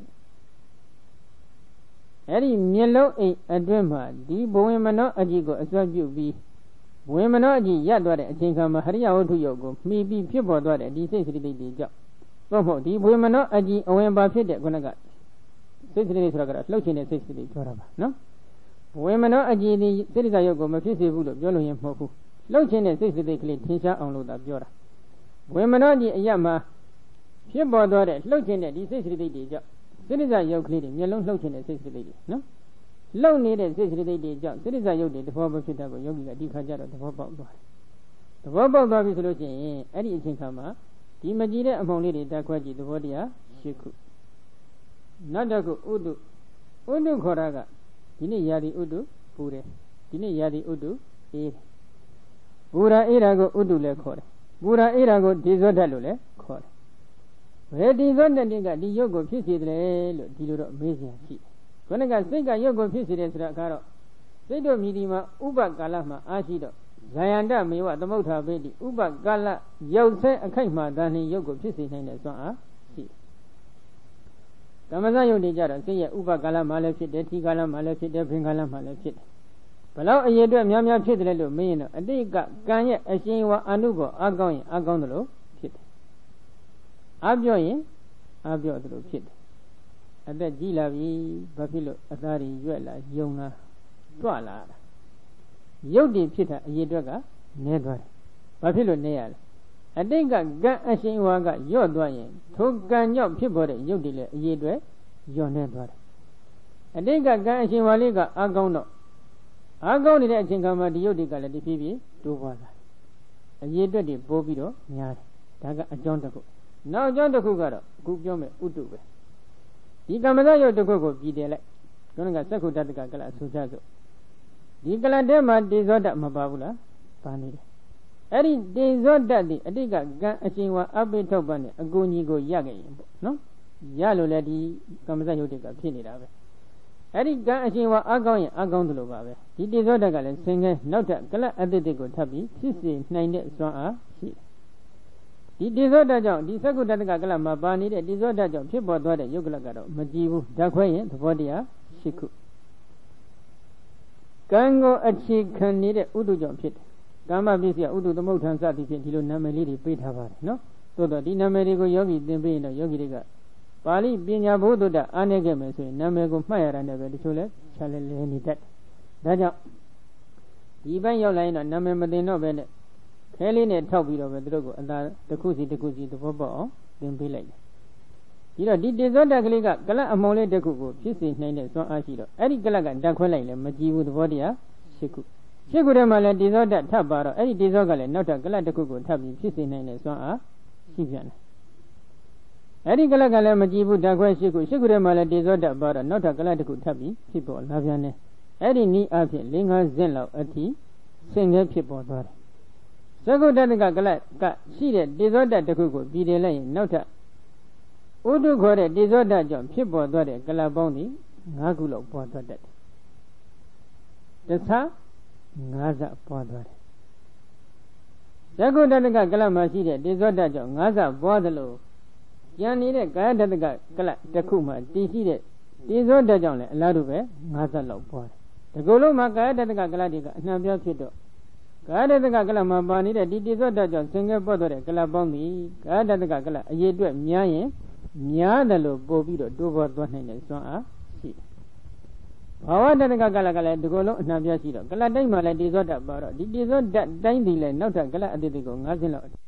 အဲ့ဒီမျက်လုံးအိမ်အတွင်းမှာဒီဘဝင်မနောအကြည့်ကိုအစွဲပြုပြီးဘဝင်မနောအကြည့်ရပ်သွားတဲ့အချိန်ခါမှာဟရိယဝတ္ထုယုတ်ကိုမှီပြီးဖြစ်ပေါ်သွားတဲ့ဒီစိတ်စရိတ်တွေကြောင့်သို့မဟုတ်ဒီဘဝင်မနောအကြည့်အဝင်ပါဖြစ်တဲ့ခုနကစိတ်စရိတ်ဆိုတာကတော့လှုပ်ခြင်းတဲ့စိတ်စရိတ်ပြောတာပါနော်ဘဝင်မနောအကြည့်ဒီစိတ္တိဇယုတ်ကိုမဖြစ်စေဘူးလို့ပြောလို့ရင်မဟုတ်ဘူးလှုပ်ခြင်းတဲ့စိတ်စရိတ်ကလေးထင်ရှားအောင်လို့သာပြောတာဘဝင်မနောအကြည့်အရမှာဖြစ်ပေါ်သွားတဲ့လှုပ်ခြင်းတဲ့ဒီစိတ်စရိတ်တွေကြောင့်စိတ္တိဇယုတ်ကလေးတွေမျက်လုံးလှုပ်ခြင်းတဲ့စိတ်စရိတ်တွေနော်လှုပ်နေတဲ့စိတ်စရိတ်တွေကြောင့်စိတ္တိဇယုတ်တွေတဘောမဖြစ်တာကိုယောဂီကဒီခါကျတော့တဘောပေါက်သွားတယ်သဘောပေါက်သွားပြီဆိုလို့ရှိရင်အဲ့ဒီအချိန်ခါမှာဒီမကြည့်တဲ့အမှုန်လေးတွေတက်ခွဲကြည့်သဘောတရား၈ခုနောက်တစ်ခုဥဒုခေါ်တာကဒီနေ့ယာတိဥဒုပူတယ်ဒီနေ့ယာတိဥဒုအေးပူရာအေးတာကိုဥဒုလည်းခေါ်တယ်ပူရာအေးတာကိုဒီဇောဓာတ်လို့လည်းခေါ်တယ်ဘယ်ဒီဇောဓာတ်တွေကဒီရုပ်ကိုဖြစ်စေတယ်လို့ဒီလိုတော့မေးစရာရှိတယ်ခုနကစိတ်ကရုပ်ကိုဖြစ်စေတယ်ဆိုတာကတော့စိတ်တို့မြည်ဒီမှာဥပကာလမှာအားရှိတော့ဇာယန္တမေဝသမုဋ္ဌာပိတိဥပကာလရောက်ဆဲအခိုက်မှသာလျှင်ရုပ်ကိုဖြစ်စေနိုင်တဲ့စွမ်းအားရှိကမ္မဇယုတ်တွေကြတော့စိတ်ရဲ့ဥပကာလမှာလည်းဖြစ်တယ်ထိကာလမှာလည်းဖြစ်တယ်ဘင်္ဂါလမှာလည်းဖြစ်တယ်ဘလောက်အရေးအတွက်များများဖြစ်တယ်လို့မင်းရင်တော့အတိတ်ကကံရဲ့အရှင်ဝအနုဘောအကောင်းရင်အကောင်းတယ်လို့ဖြစ်တယ်အပြော့ရင်အပြော့တယ်လို့ဖြစ်တယ်အသက်ကြီးလာပြီဘာဖြစ်လို့အသားတွေရွက်လာယုံလာတွလာတာရုပ်တည်ဖြစ်တာအရေးအတွက်ကနည်းသွားတယ်ဘာဖြစ်လို့နည်းရလဲအတိတ်ကကံအရှင်ဝါကယော့သွားရင်ထိုကံကြောင့်ဖြစ်ပေါ်တဲ့ရုပ်တည်လည်းအရေးအတွက်လျော့နေသွားတယ်အတိတ်ကကံအရှင်ဝါလေးကအကောင်းတော့အကောင်းနေတဲ့အချိန်ခါမှာဒီရုပ်တည်ကလည်းတဖြည်းဖြည်းတိုးပွားလာအရေးအတွက်တွေပိုးပြီးတော့များတယ်ဒါကအကြောင်းတစ်ခုနောက်အကြောင်းတစ်ခုကတော့အခုပြောမယ်ဥတုပဲဒီကမ္မဇယုတ်တစ်ခုကိုပြည်တယ်လိုက်ခေါင်းကသက္ခုတ္တကကလအဆိုကြစို့ဒီကလတ်ထဲမှာတေဇောဓာတ်မပါဘူးလားပါနေတယ်အဲ့ဒီတေဇောဓာတ်ဒီအတိကကံအရှင်ဝါအပိထောက်ပံ့နဲ့အကူကြီးကိုရခဲ့ရင်ပေါ့နော်ရလို့လည်းဒီကမ္မဇယုတ်တိကဖြစ်နေတာပဲအဲ့ဒီကံအရှင်ဝါအကောင်းရင်အကောင်းသလိုပါပဲဒီတေဇောဓာတ်ကလည်းဆင်ခဲနောက်ထပ်ကလတ်အတိတ်ကိုထပ်ပြီးဖြစ်စေနိုင်တဲ့စွမ်းအားရှိတယ်ဒီတေဇောဓာတ်ကြောင့်ဒီသက္ကုတ္တကကလတ်မှာပါနေတဲ့တေဇောဓာတ်ကြောင့်ဖြစ်ပေါ်သွားတဲ့ယုတ်ကလတ်ကတော့မကြည့်ဘူးဓာတ်ခွဲရင်သဘောတရားရှိခုကံကိုအခြေခံနေတဲ့ဥဒုကြောင့်ဖြစ်တယ်ကာမပစ္စည်းဥဒုသမုဋ္ဌာန်စသည်ဖြင့်ဒီလိုနာမည်လေးတွေပေးထားပါတယ်နော်သို့တော့ဒီနာမည်တွေကိုယောဂီသင်ပေးရင်တော့ယောဂီတွေကပါဠိပညာဘုဒ္ဓတာအားနည်းခဲ့မယ်ဆိုရင်နာမည်ကိုမှတ်ရတာနဲ့ပဲတချို့လဲခြားလဲလဲနေတတ်တယ်ဒါကြောင့်ဒီဘက်ရောက်လာရင်တော့နာမည်မသိတော့ပဲနဲ့ခဲလေးနဲ့ထောက်ပြီးတော့ပဲသူတို့ကိုအသာတစ်ခုစီသဘောပေါက်အောင်သင်ပေးလိုက်တယ်ဒီတော့ဒီတေဇောဓာတ်ကလေးကကလတ်အမုံလေးတစ်ခုကိုဖြစ်စေနိုင်တဲ့စွမ်းအားရှိတော့အဲ့ဒီကလတ်ကဓာတ်ခွဲလိုက်လဲမကြည့်ဘူးသဘောတရား၈ခုထဲမှာလဲတေဇောဓာတ်ထပ်ပါတော့အဲ့ဒီတေဇောကလည်းနောက်ထပ်ကလတ်တစ်ခုကိုထပ်ပြီးဖြစ်စေနိုင်တဲ့စွမ်းအားရှိပြန်တယ်အဲ့ဒီကလတ်ကလည်းမကြည့်ဘူးဓာတ်ခွဲ၈ခုထဲမှာလဲတေဇောဓာတ်ပါတော့နောက်ထပ်ကလတ်တစ်ခုထပ်ပြီးဖြစ်ပေါ်လာပြန်တယ်အဲ့ဒီနည်းအားဖြင့်၄-၅စင့်လောက်အထိဆင့်ခဲဖြစ်ပေါ်သွားတယ်သက္ကုတ္တကကလတ်ကရှိတဲ့တေဇောဓာတ်တစ်ခုကိုပြည်တယ်လိုက်ရင်နောက်ထပ်ဥဒုခေါ်တဲ့တေဇောဓာတ်ကြောင့်ဖြစ်ပေါ်သွားတဲ့ကလတ်ပေါင်းဒီ၅ခုလောက်ပေါ်သွားတတ်တယ်တခြား၅စပွားသွားတယ်သက္ကုတ္တကကလတ်မှာရှိတဲ့တေဇောဓာတ်ကြောင့်၅စပွားသလိုကျန်နေတဲ့ကာယတတကကလတ်တစ်ခုမှာတည်ရှိတဲ့တေဇောဓာတ်ကြောင့်လည်းအလားတူပဲ၅စလောက်ပွားတယ်ဒီကုလုံးမှာကာယတတကကလတ်တွေကအနှံ့ပြားဖြစ်တော့ကာယတတကကလတ်မှာပါနေတဲ့ဒီတေဇောဓာတ်ကြောင့်ဆင်ခဲပွားသွားတဲ့ကလတ်ပေါင်းဒီကာယတတကကလတ်အရေးအတွက်များရင်များတယ်လို့ပို့ပြီးတော့တိုးပေါ်သွားနိုင်တဲ့စွမ်းအားရှိတယ်ဘာဝတတကကလတ်ကလည်းဒီကုလုံးအနှံ့ပြားရှိတော့ကလတ်တိုင်းမှာလည်းတေဇောဓာတ်ပါတော့ဒီတေဇောဓာတ်တိုင်းဒီလည်းနောက်ထပ်ကလတ်အတိတ်ကို၅စင်းလောက်